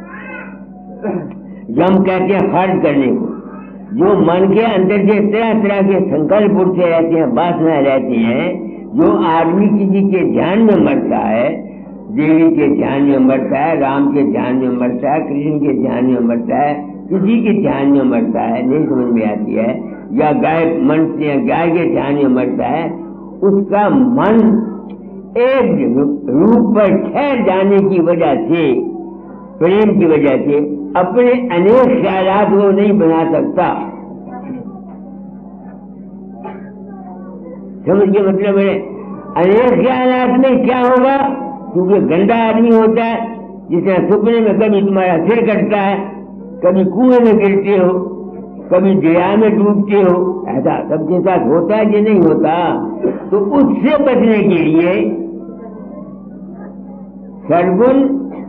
Speaker 3: यम कहते हैं खर्च करने को। जो मन के अंदर से तरह तरह के संकल्प उठते रहते हैं, वासना रहती हैं, जो आदमी किसी के ध्यान में मरता है, देवी के ध्यान में मरता है, राम के ध्यान में मरता है, कृष्ण के ध्यान में मरता है, किसी के ध्यान में मरता है, नहीं समझ में आती है, या गाय मन से गाय के ध्यान में मरता है, उसका मन एक रूप पर ठहर जाने की वजह से, प्रेम की वजह से अपने अनेक ख्यालात वो नहीं बना सकता। समझ के मतलब है, अनेक ख्यालात में क्या होगा? क्योंकि गंदा आदमी होता है, जिसने सपने में कभी तुम्हारा सिर कटता है, कभी कुएं में गिरते हो, कभी दरिया में डूबते हो, ऐसा सबके साथ होता है कि नहीं होता? तो उससे बचने के लिए सरगुण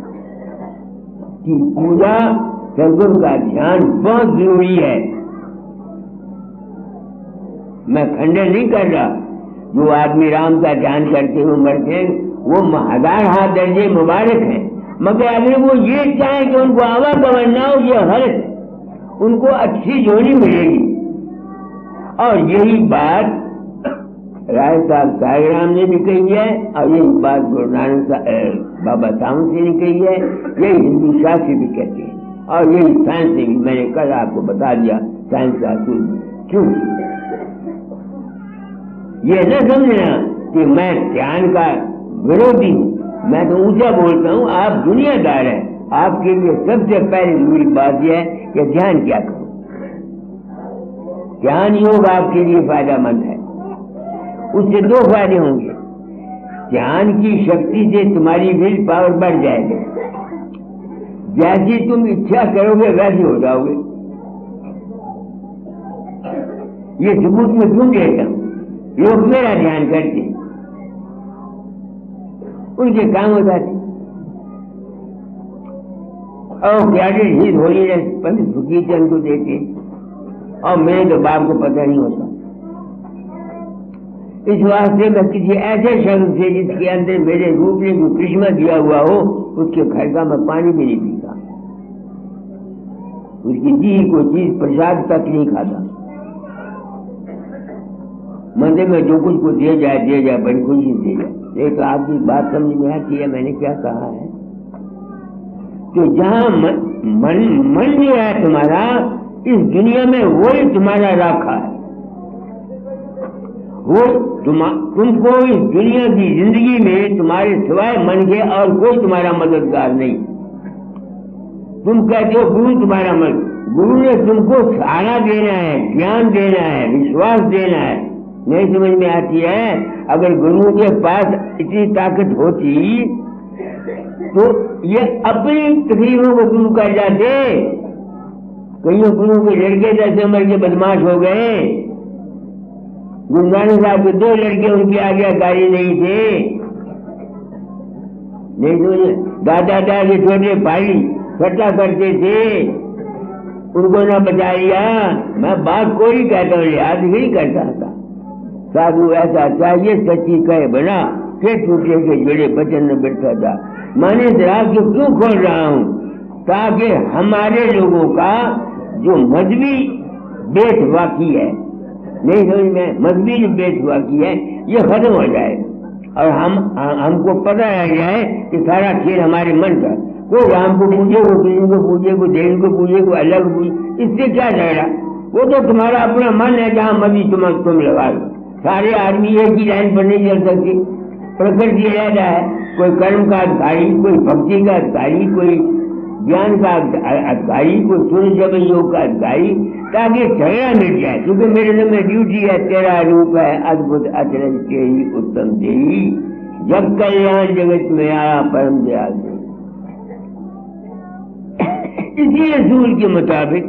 Speaker 3: की पूजा, सरगुण का ध्यान बहुत जरूरी है। मैं खंडन नहीं कर रहा, जो आदमी राम का ध्यान करते हुए मरते हैं वो हजार हाथ दर्जे मुबारक हैं, मगर अगर वो ये चाहे कि उनको आवागमन ना हो, ये हर्ष उनको अच्छी जोड़ी मिलेगी। और यही बात राय साहब साईराम ने भी कही है, और यही बात गुरु नानक बाबा साहब से ने कही है, यही हिंदू शास्त्र भी कहते हैं, और यही साइंस ने भी, मैंने कल आपको बता दिया साइंस का क्यों। ये न समझना कि मैं ध्यान का विरोधी हूँ, मैं तो ऊंचा बोलता हूँ, आप दुनियादार हैं, आपके लिए सबसे पहले जरूरी बात यह है कि ध्यान क्या करो। ध्यान योग आपके लिए फायदेमंद है, उससे दो फायदे होंगे। ध्यान की शक्ति से तुम्हारी विल पावर बढ़ जाएगी, जैसी तुम इच्छा करोगे वैसे हो जाओगे। ये सबूत में क्यों देता हूं? लोग मेरा ध्यान करते, उनके काम हो जाते। और प्यारे हीर होली ने पंडित फकीरचंद को देखे, और मेरे तो बाप को पता नहीं होता। इस वास्ते मैं किसी ऐसे शख्स से जिसके अंदर मेरे रूप ने जो कृष्णा दिया हुआ हो, उसके घर का मैं पानी भी नहीं पीता, उसकी दी कोई चीज प्रसाद तक नहीं खाता। मंदिर में जो कुछ को दिया जाए दिया जाए, बड़ी खुशी से दिया जाए। एक आपकी बात समझ में आती है, मैंने क्या कहा है कि जहां मन मन, मन जो है तुम्हारा इस दुनिया में, वही तुम्हारा राखा है। वो तुम तुमको इस दुनिया की जिंदगी में तुम्हारे सिवाय मन के और कोई तुम्हारा मददगार नहीं। तुम कहते हो गुरु तुम्हारा मन, गुरु ने तुमको सहारा देना है, ज्ञान देना है, विश्वास देना है। नहीं समझ में आती है? अगर गुरु के पास इतनी ताकत होती तो ये अपनी तकलीफों को दूर कर जाते। कईयों गुरु के लड़के दस उम्र के बदमाश हो गए। गुरु नानक साहब के दो लड़के उनके आगे गाड़ी नहीं थे। नहीं तो दादा दादा के छोटे भाई सट्टा करते थे, उनको ना बचा लिया। मैं बात कोई कहता हूँ, याद नहीं करता था। साधु ऐसा चाहिए सच्ची कहे बना के टूटे के जड़े बचन न बैठा था। मैंने दराज को क्यों खोल रहा हूँ? ताकि हमारे लोगों का जो मजहबी बेतवाकी है, नहीं समझ में, मजहबी जो बेतवाकी है, ये खत्म हो जाए और हम हमको पता लग जाए कि सारा खेल हमारे मन का। कोई राम को पूजे, को कृष्ण को पूजे, को देव को पूजे, को अलग को पूजे, इससे क्या झगड़ा? वो तो तुम्हारा अपना मन है, जहाँ मर्जी तुम तुम लगा लो। सारे आदमी एक ही लाइन पर नहीं चल सकते। प्रकृति रहता है, कोई कर्म का अधिकारी, कोई भक्ति का अधिकारी, कोई ज्ञान का अधिकारी, कोई सूर्य जब योग का अधिकारी, ताकि झगड़ा मिट जाए। क्योंकि मेरे लिए में ड्यूटी है, तेरा रूप है अद्भुत अचरज तेरी उत्तम देही, जब कल्याण जगत में आया परम दयाल से। इसी असूल के मुताबिक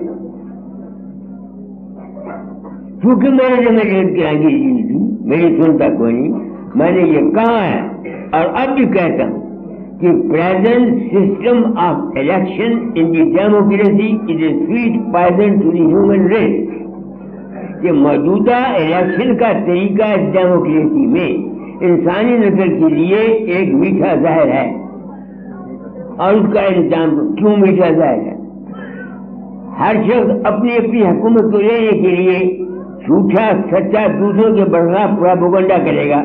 Speaker 3: क्योंकि मेरे लिए में जगत की आगे जी थी, मेरी सुनता कोई नहीं, मैंने ये कहा है और अब भी कहता हूं कि present system of election in the democracy is a sweet poison to the human race. कि मौजूदा इलेक्शन का तरीका इस डेमोक्रेसी में इंसानी नस्ल के लिए एक मीठा जहर है। और उसका इंतजाम क्यों मीठा जहर है? हर शख्स अपनी अपनी हुकूमत को लेने के लिए झूठा सच्चा दूसरों के बरखलाफ प्रोपेगेंडा करेगा,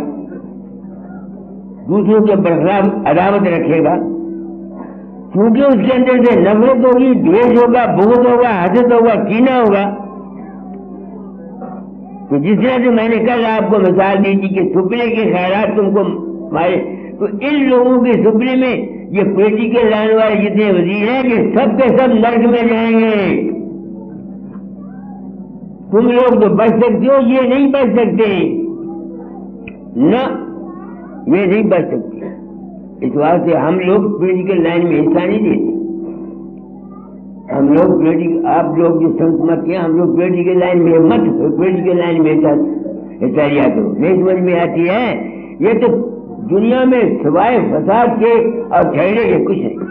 Speaker 3: दूसरों के बरखलाफ अदावत रखेगा, क्योंकि उसके अंदर से नफरत होगी, द्वेष होगा, बुग़्ज़ होगा, हसद होगा, कीना होगा। तो जिस तरह से मैंने कल आपको मिसाल दी थी कि सुपने के ख्यालात तुमको मारे, तो इन लोगों के सुपने में ये पॉलिटिकल लाइन वाले जितने वजीर हैं कि सब के सब नर्क में जाएंगे। तुम लोग तो बच सकते हो, ये नहीं बच सकते ना, ये नहीं बच सकते। इस वास्ते हम लोग पॉलिटिकल लाइन में हिस्सा नहीं देते। हम लोग पॉलिटिकल, आप लोग जो संत मत किया, हम लोग पॉलिटिकल लाइन में मत, पॉलिटिकल लाइन में हिस्सा लिया करो। नहीं समझ में आती है? ये तो दुनिया में सिवाय फसाद के और झगड़े के कुछ नहीं।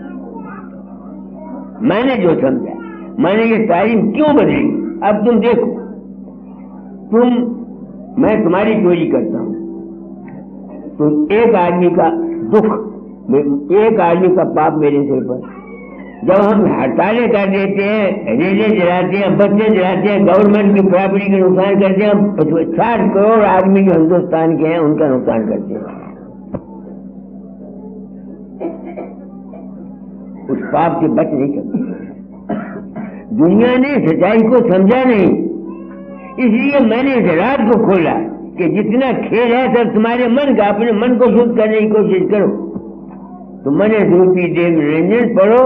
Speaker 3: मैंने जो समझा, मैंने ये तालीम क्यों बदली। अब तुम देखो, तुम मैं तुम्हारी चोरी करता हूं तो एक आदमी का दुख, एक आदमी का पाप मेरे सिर पर। जब हम हड़तालें कर देते हैं, रेले जलाते हैं, बच्चे जलाते हैं, गवर्नमेंट की प्रॉपर्टी का नुकसान करते हैं, साठ करोड़ आदमी जो हिंदुस्तान के हैं उनका नुकसान करते हैं, उस पाप से बच नहीं सकते। दुनिया ने सच्चाई को समझा नहीं, इसलिए मैंने इस रात को खोला कि जितना खेल है सब तुम्हारे मन का, अपने मन को शुद्ध करने की कोशिश करो। तो मैंने रूपी देव निरंजन पढ़ो।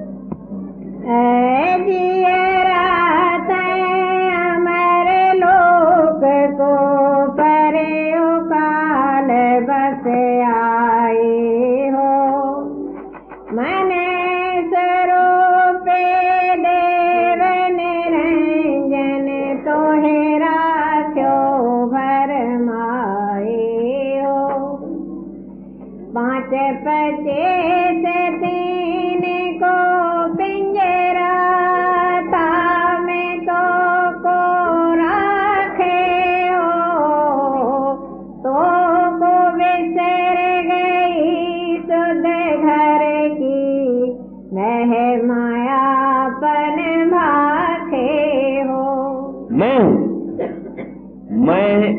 Speaker 4: अमर लोक को परे काल बस आए हो, मने पचे तीन को
Speaker 3: मैं हूं, मैं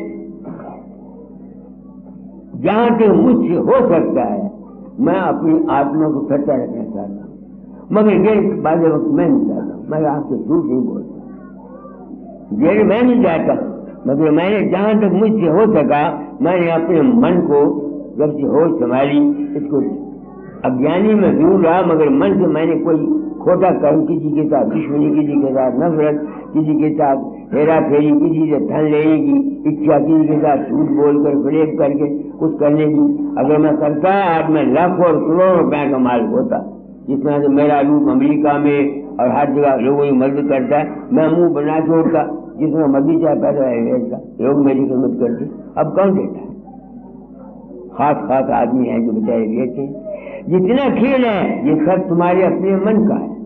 Speaker 3: जहां तक मुझसे हो सकता है मैं अपनी आत्मा को सच्चा रखना चाहता हूँ, मगर ये बाद वक्त मैं नहीं चाहता, मैं आपसे झूठ नहीं बोलता, ये मैं नहीं चाहता, मगर मैंने जहां तक मुझसे हो सका मैंने अपने मन को जब से होश संभाली, इसको अज्ञानी में दूर रहा, मगर मन से मैंने कोई खोटा कर्म, किसी के साथ दुश्मनी, किसी के साथ नफरत, किसी के साथ हेरा फेरी, किसी से धन लेने की इच्छा, किसी के साथ झूठ बोलकर फ्लेप करके कुछ करने की अगर मैं करता आज मैं लाखों और करोड़ों रुपए का मालिक होता। जिस तरह से मेरा रूप अमेरिका में और हर जगह लोगों की मदद करता है, मैं मुंह बना छोड़ता, जिस तरह मर्जी चाहे पैदा है लोग मेरी खिदमत करते। अब कौन देता है? खास खास आदमी है जो बेचारे देते हैं। जितना खेल है ये सब तुम्हारे अपने मन का है,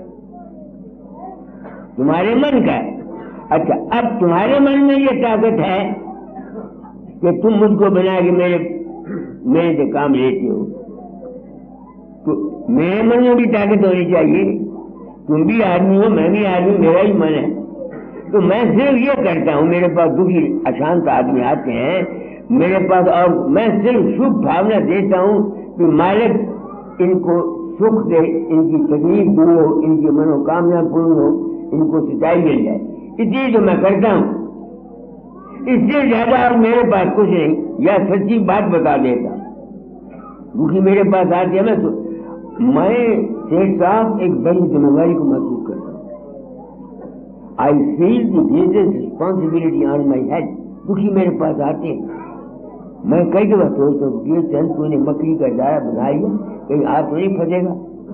Speaker 3: तुम्हारे मन का है। अच्छा, अब तुम्हारे मन में ये ताकत है कि तुम मुझको बना के मेरे मेरे से काम लेते हो, तो मेरे मन में भी ताकत होनी चाहिए। तुम भी आदमी हो, मैं भी आदमी, मेरा ही मन है, तो मैं सिर्फ ये करता हूँ। मेरे पास दुखी अशांत आदमी आते हैं मेरे पास, और मैं सिर्फ शुभ भावना देता हूँ कि मालिक इनको सुख दे, इनकी तकलीफ दूर हो, इनकी मनोकामना पूर्ण हो, इनको सच्चाई मिल जाए, इसलिए जो मैं करता हूँ। इससे ज्यादा और मेरे पास कुछ नहीं, या सच्ची बात बता देता। दुखी मेरे पास आते हैं, मैं तो मैं सेठ साहब एक बड़ी जिम्मेवारी को महसूस करता हूँ। I feel the greatest responsibility on my head. दुखी मेरे पास आते हैं, मैं कई दफा सोचता हूँ ये चंद तूने मकड़ी का जाया बनाई है, कहीं आप तो नहीं फंसेगा,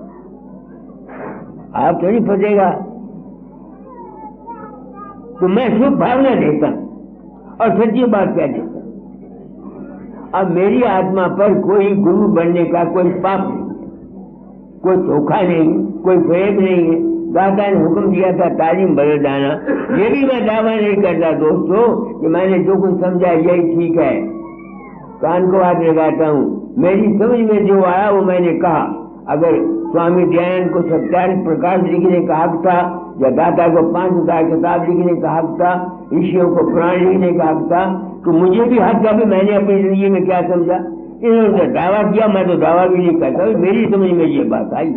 Speaker 3: आप तो नहीं फंसेगा। तो मैं शुभ भावना देता हूँ और सच्ची बात कह देता हूँ। अब मेरी आत्मा पर कोई गुरु बनने का कोई पाप नहीं, कोई धोखा नहीं, कोई फेब नहीं है। दादा ने हुक्म दिया था तालीम बदल जाना, ये भी मैं दावा नहीं करता दोस्तों कि मैंने जो कुछ समझा यही ठीक है। कान को हाथ लगाता हूँ, मेरी समझ में जो आया वो मैंने कहा। अगर स्वामी दयानंद को सत्यार्थ प्रकाश लिखने का हक था, या दादा को पांच हजार किताब लिखने का हक था, ऋषियों को पुराण लिखने का हक था, तो मुझे भी हक था। भी मैंने अपनी जिंदगी में क्या समझा, इन्होंने दावा किया, मैं तो दावा भी नहीं करता। मेरी समझ में ये बात आई,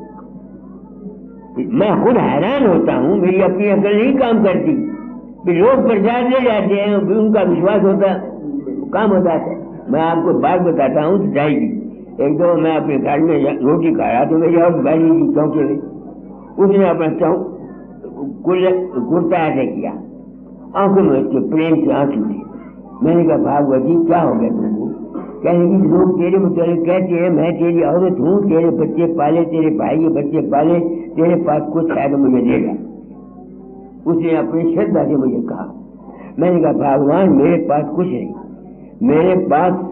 Speaker 3: मैं खुद हैरान होता हूँ, मेरी अपनी अकल नहीं काम करती। फिर लोग प्रसाद ले जाते हैं, फिर उनका विश्वास होता काम होता है। मैं आपको बात बताता हूँ तो जाएगी। एक दो मैं अपने घर में रोटी खा रहा तो मेरी और बैठी थी चौके में, उसने अपना चौक कुर्ता ऐसे किया, आंखों में उसके प्रेम से आंसू थे। मैंने कहा भागवती क्या हो गया तुमको? कहने की लोग तेरे मुताबिक कहते हैं मैं तेरी औरत हूँ, तेरे बच्चे पाले, तेरे भाई के बच्चे पाले, तेरे पास कुछ है तो मुझे देगा। उसने अपनी श्रद्धा से मुझे कहा। मैंने कहा भगवान मेरे पास कुछ नहीं, मेरे पास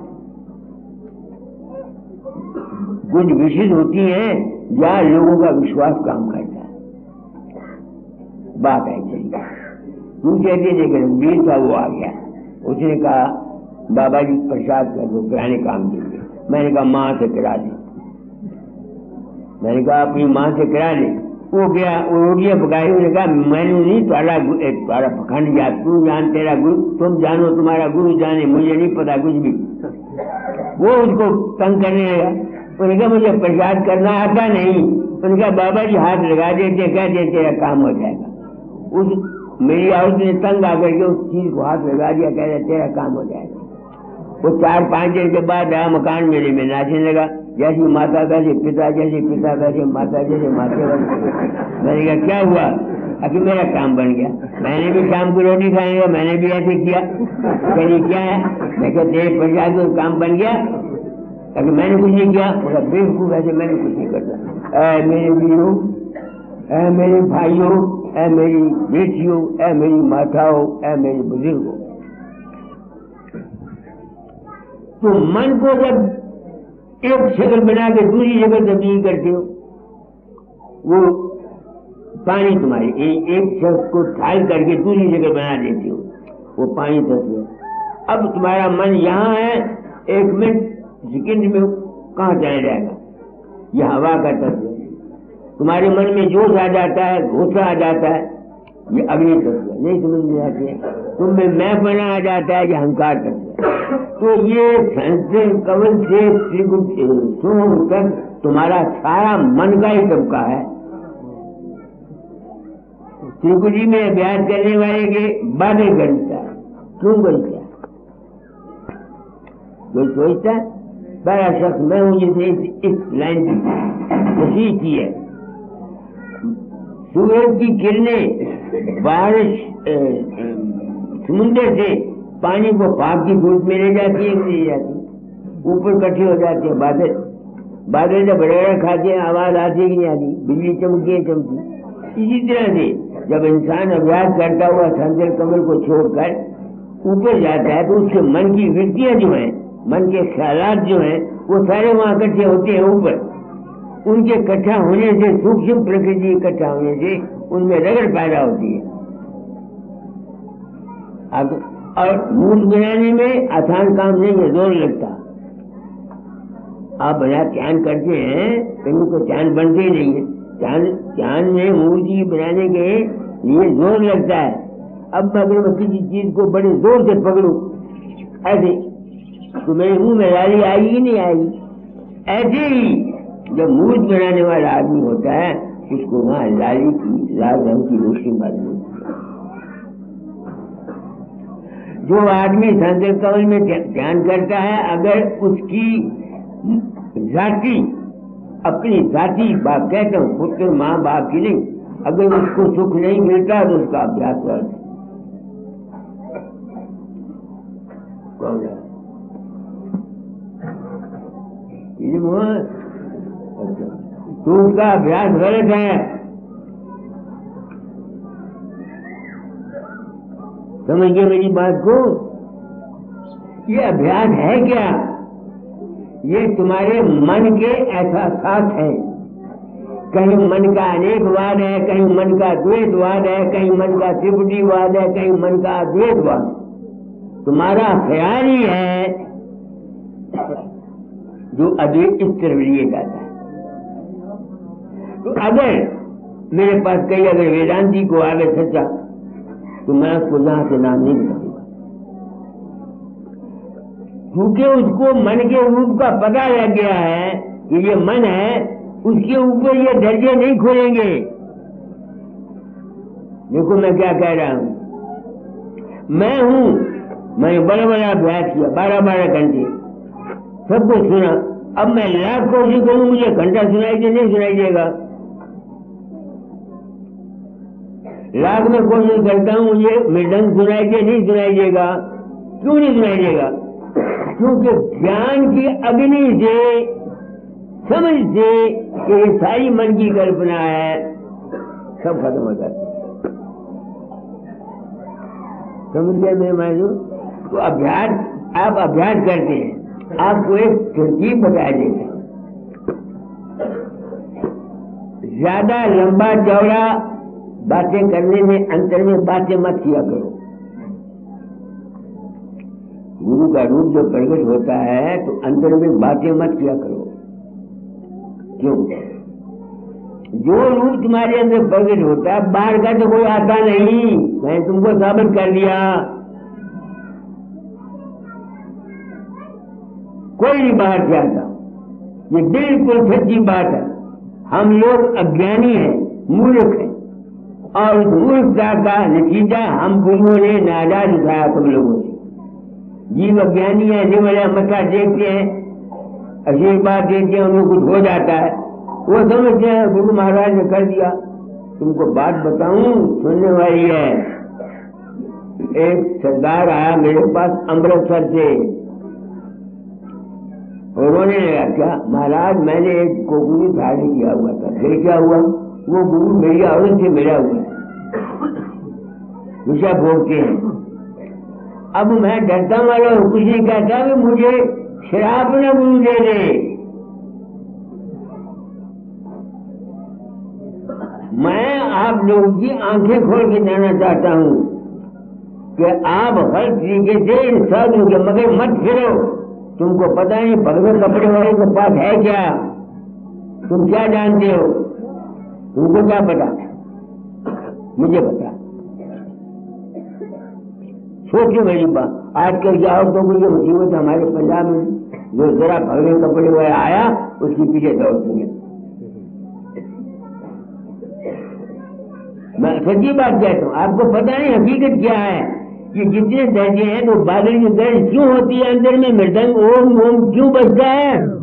Speaker 3: कुछ विशेष होती हैं या लोगों का विश्वास काम करता है। बात है चली दूसरे दिन एक रणवीर था, वो आ गया। उसने कहा बाबा जी प्रसाद कर दो, पुराने काम के लिए। मैंने कहा माँ से करा दे, मैंने कहा अपनी माँ से करा दे। वो गया, वो रोटियां पकाई, उसने कहा मैंने नहीं तारा तारा पखंड जा, तू जान तेरा गुरु, तुम जानो तुम्हारा गुरु जाने, मुझे नहीं पता कुछ भी। वो उसको तंग करने लगा। उन्होंने कहा मुझे प्रसाद करना आता नहीं। उन्होंने कहा बाबा जी हाथ लगा देते, कहते तेरा काम हो जाएगा। उस मेरी औरत ने तंग आकर के उस चीज को हाथ लगा दिया, कहते तेरा काम हो जाएगा। वो चार पांच दिन के बाद आया मकान मेले में नाचने लगा, जैसी माता वैसे पिता, जैसे पिता वैसे माता, जैसे माता वैसे। मैंने कहा क्या हुआ? अभी मेरा काम बन गया, मैंने भी शाम को रोटी खाएंगे, मैंने भी ऐसे किया। कहीं क्या है? मैं कहते तेरे प्रसाद को काम बन गया, अगर मैंने कुछ नहीं किया। बोला बेवकूफ, ऐसे मैंने कुछ नहीं करता। ऐ मेरे वीरों, ऐ मेरे भाइयों, ऐ मेरी बेटियों, ऐ मेरी माताओं, ऐ मेरे बुजुर्गों, तो मन को जब एक शक्ल बना के दूसरी जगह तब्दील करते हो, वो पानी तुम्हारी एक शख्स को ढाल करके दूसरी जगह बना देते हो, वो पानी तत्व है। अब तुम्हारा मन यहाँ है, एक मिनट सेकंड में कहाँ चला जाएगा? यह हवा का तत्व है। तुम्हारे मन में जोश आ जाता है, गुस्सा आ जाता है, ये अग्नि तत्व है, नहीं समझ में आती है। तुम में मैं पना आ जाता है, ये अहंकार तत्व है। तो ये संस्कृत कवल से त्रिगुण तक तुम्हारा सारा मन का ही तबका है। त्रिकुटी में अभ्यास करने वाले के बादल गणिता है, क्यों गणिता है? कोई सोचता है बड़ा शख्स मैं हूं, जैसे इस, इस लाइन की कोशिश की है। सूरज की किरणें बारिश समुद्र से पानी को भाप की धूप में ले जाती है, नहीं जाती, ऊपर इकट्ठी हो जाती है। बादल बादल जब बड़े बड़े खाते हैं आवाज आती है कि नहीं आती, बिजली चमकी है चमकी। इसी तरह से जब इंसान अभ्यास करता हुआ संजल कमल को छोड़कर ऊपर जाता है तो उसके मन की वृत्तियां जो हैं, मन के ख्यालात जो हैं, वो सारे वहां इकट्ठे होते हैं ऊपर। उनके इकट्ठा होने से, सूक्ष्म प्रकृति इकट्ठा होने से उनमें रगड़ पैदा होती है। अब और मूर्त बनाने में आसान काम नहीं है, जोर लगता। आप बड़ा ध्यान करते हैं, कहीं को ध्यान बनते ही नहीं है। ध्यान ध्यान में मूर्ति बनाने के लिए जोर लगता है। अब अगर मैं किसी चीज को बड़े जोर से पकड़ू ऐसे, तो मेरे मुंह में लाली आएगी नहीं आएगी। ऐसे ही जब मूर्त बनाने वाला आदमी होता है, उसको वहां लाली की, लाल रंग की रोशनी मालूम होती है। जो आदमी संजय कवल में ध्यान करता है, अगर उसकी जाति, अपनी जाति बाप कहता हूँ, पुत्र माँ बाप की नहीं, अगर उसको सुख नहीं मिलता तो उसका अभ्यास कर। कौन है तो उसका अभ्यास गलत है। समझिए मेरी बात को। ये अभ्यास है क्या? ये तुम्हारे मन के एहसास हैं। कहीं मन का अनेकवाद है, कहीं मन का द्वैतवाद है, कहीं मन का त्रिपुटीवाद है, कहीं मन का अद्वैतवाद। तुम्हारा ख्याल ही है जो अद्वैत इस तरफ लिए जाता है। तो अगर मेरे पास कई अगर वेदांती को आगे सच्चा, तो मैं उसको जहां से नाम नहीं बताऊंगा, क्योंकि उसको मन के रूप का पता लग गया है कि ये मन है, उसके ऊपर ये दर्जे नहीं खोलेंगे। देखो मैं क्या कह रहा हूं, मैं हूं, मैंने बड़ा बड़ा अभ्यास किया, बारह बारह घंटे सब कुछ सुना। अब मैं लाख कोशिश करूं, मुझे घंटा सुनाई दे नहीं सुनाई देगा। लाख में कोशिश करता हूं, मुझे मृदंग सुनाई दे नहीं सुनाई देगा। क्यों नहीं सुनाई देगा? क्योंकि ज्ञान की अग्नि से, समझ से कि ये सारी मन की कल्पना है, सब खत्म हो जाती है। समझ गए मेरे मायनू? तो अभ्यास, आप अभ्यास करते हैं, आपको एक तरकीब बता देते हैं। ज्यादा लंबा चौड़ा बातें करने में, अंतर में बातें मत किया करो। गुरु का रूप जो प्रकट होता है तो अंतर में बातें मत किया करो। क्यों? जो रूप तुम्हारे अंदर प्रकट होता है, बाहर का तो कोई आता नहीं। मैंने तुमको साबित कर दिया, कोई नहीं बाहर से आता। ये बिल्कुल सच्ची बात है। हम लोग अज्ञानी हैं, मूर्ख हैं, और उस मूर्खता का नतीजा हम गुरुओं ने नाराज उठाया तुम लोगों से। जीव अज्ञानी है, निवला मथा देखते हैं, आशीर्वाद देते हैं, उनको कुछ हो जाता है, वो समझते हैं गुरु महाराज ने कर दिया। तुमको बात बताऊं, सुनने वाली है। एक सरदार आया मेरे पास अमृतसर से, और रोने लगा। क्या महाराज, मैंने एक को गुरु धारण किया हुआ था, फिर क्या हुआ? वो गुरु मेरी औरत से मिला हुआ है, विषय भोगते हैं। अब मैं डरता वाला हूं, कुछ नहीं कहता कि मुझे शराब न गुरु दे दे। मैं आप लोगों की आंखें खोल के जाना चाहता हूं कि आप हर तरीके से इन साधुओं के मगर मत फिरो। तुमको पता नहीं भगवत कपड़े वाले के पास है क्या? तुम क्या जानते हो? तुमको क्या पता? मुझे पता। सोचो मेरी बात, आजकल की औरतों को ये मुसीबत हमारे पंजाब में, जो जरा भगवे कपड़े हुए आया उसके पीछे दौड़ती है। मैं सच्ची बात कहता हूँ, आपको पता नहीं हकीकत क्या है कि जितने दर्जे हैं तो बादल की गर्ज क्यों होती है, अंदर में मृदंग ओम ओम क्यों बजता है?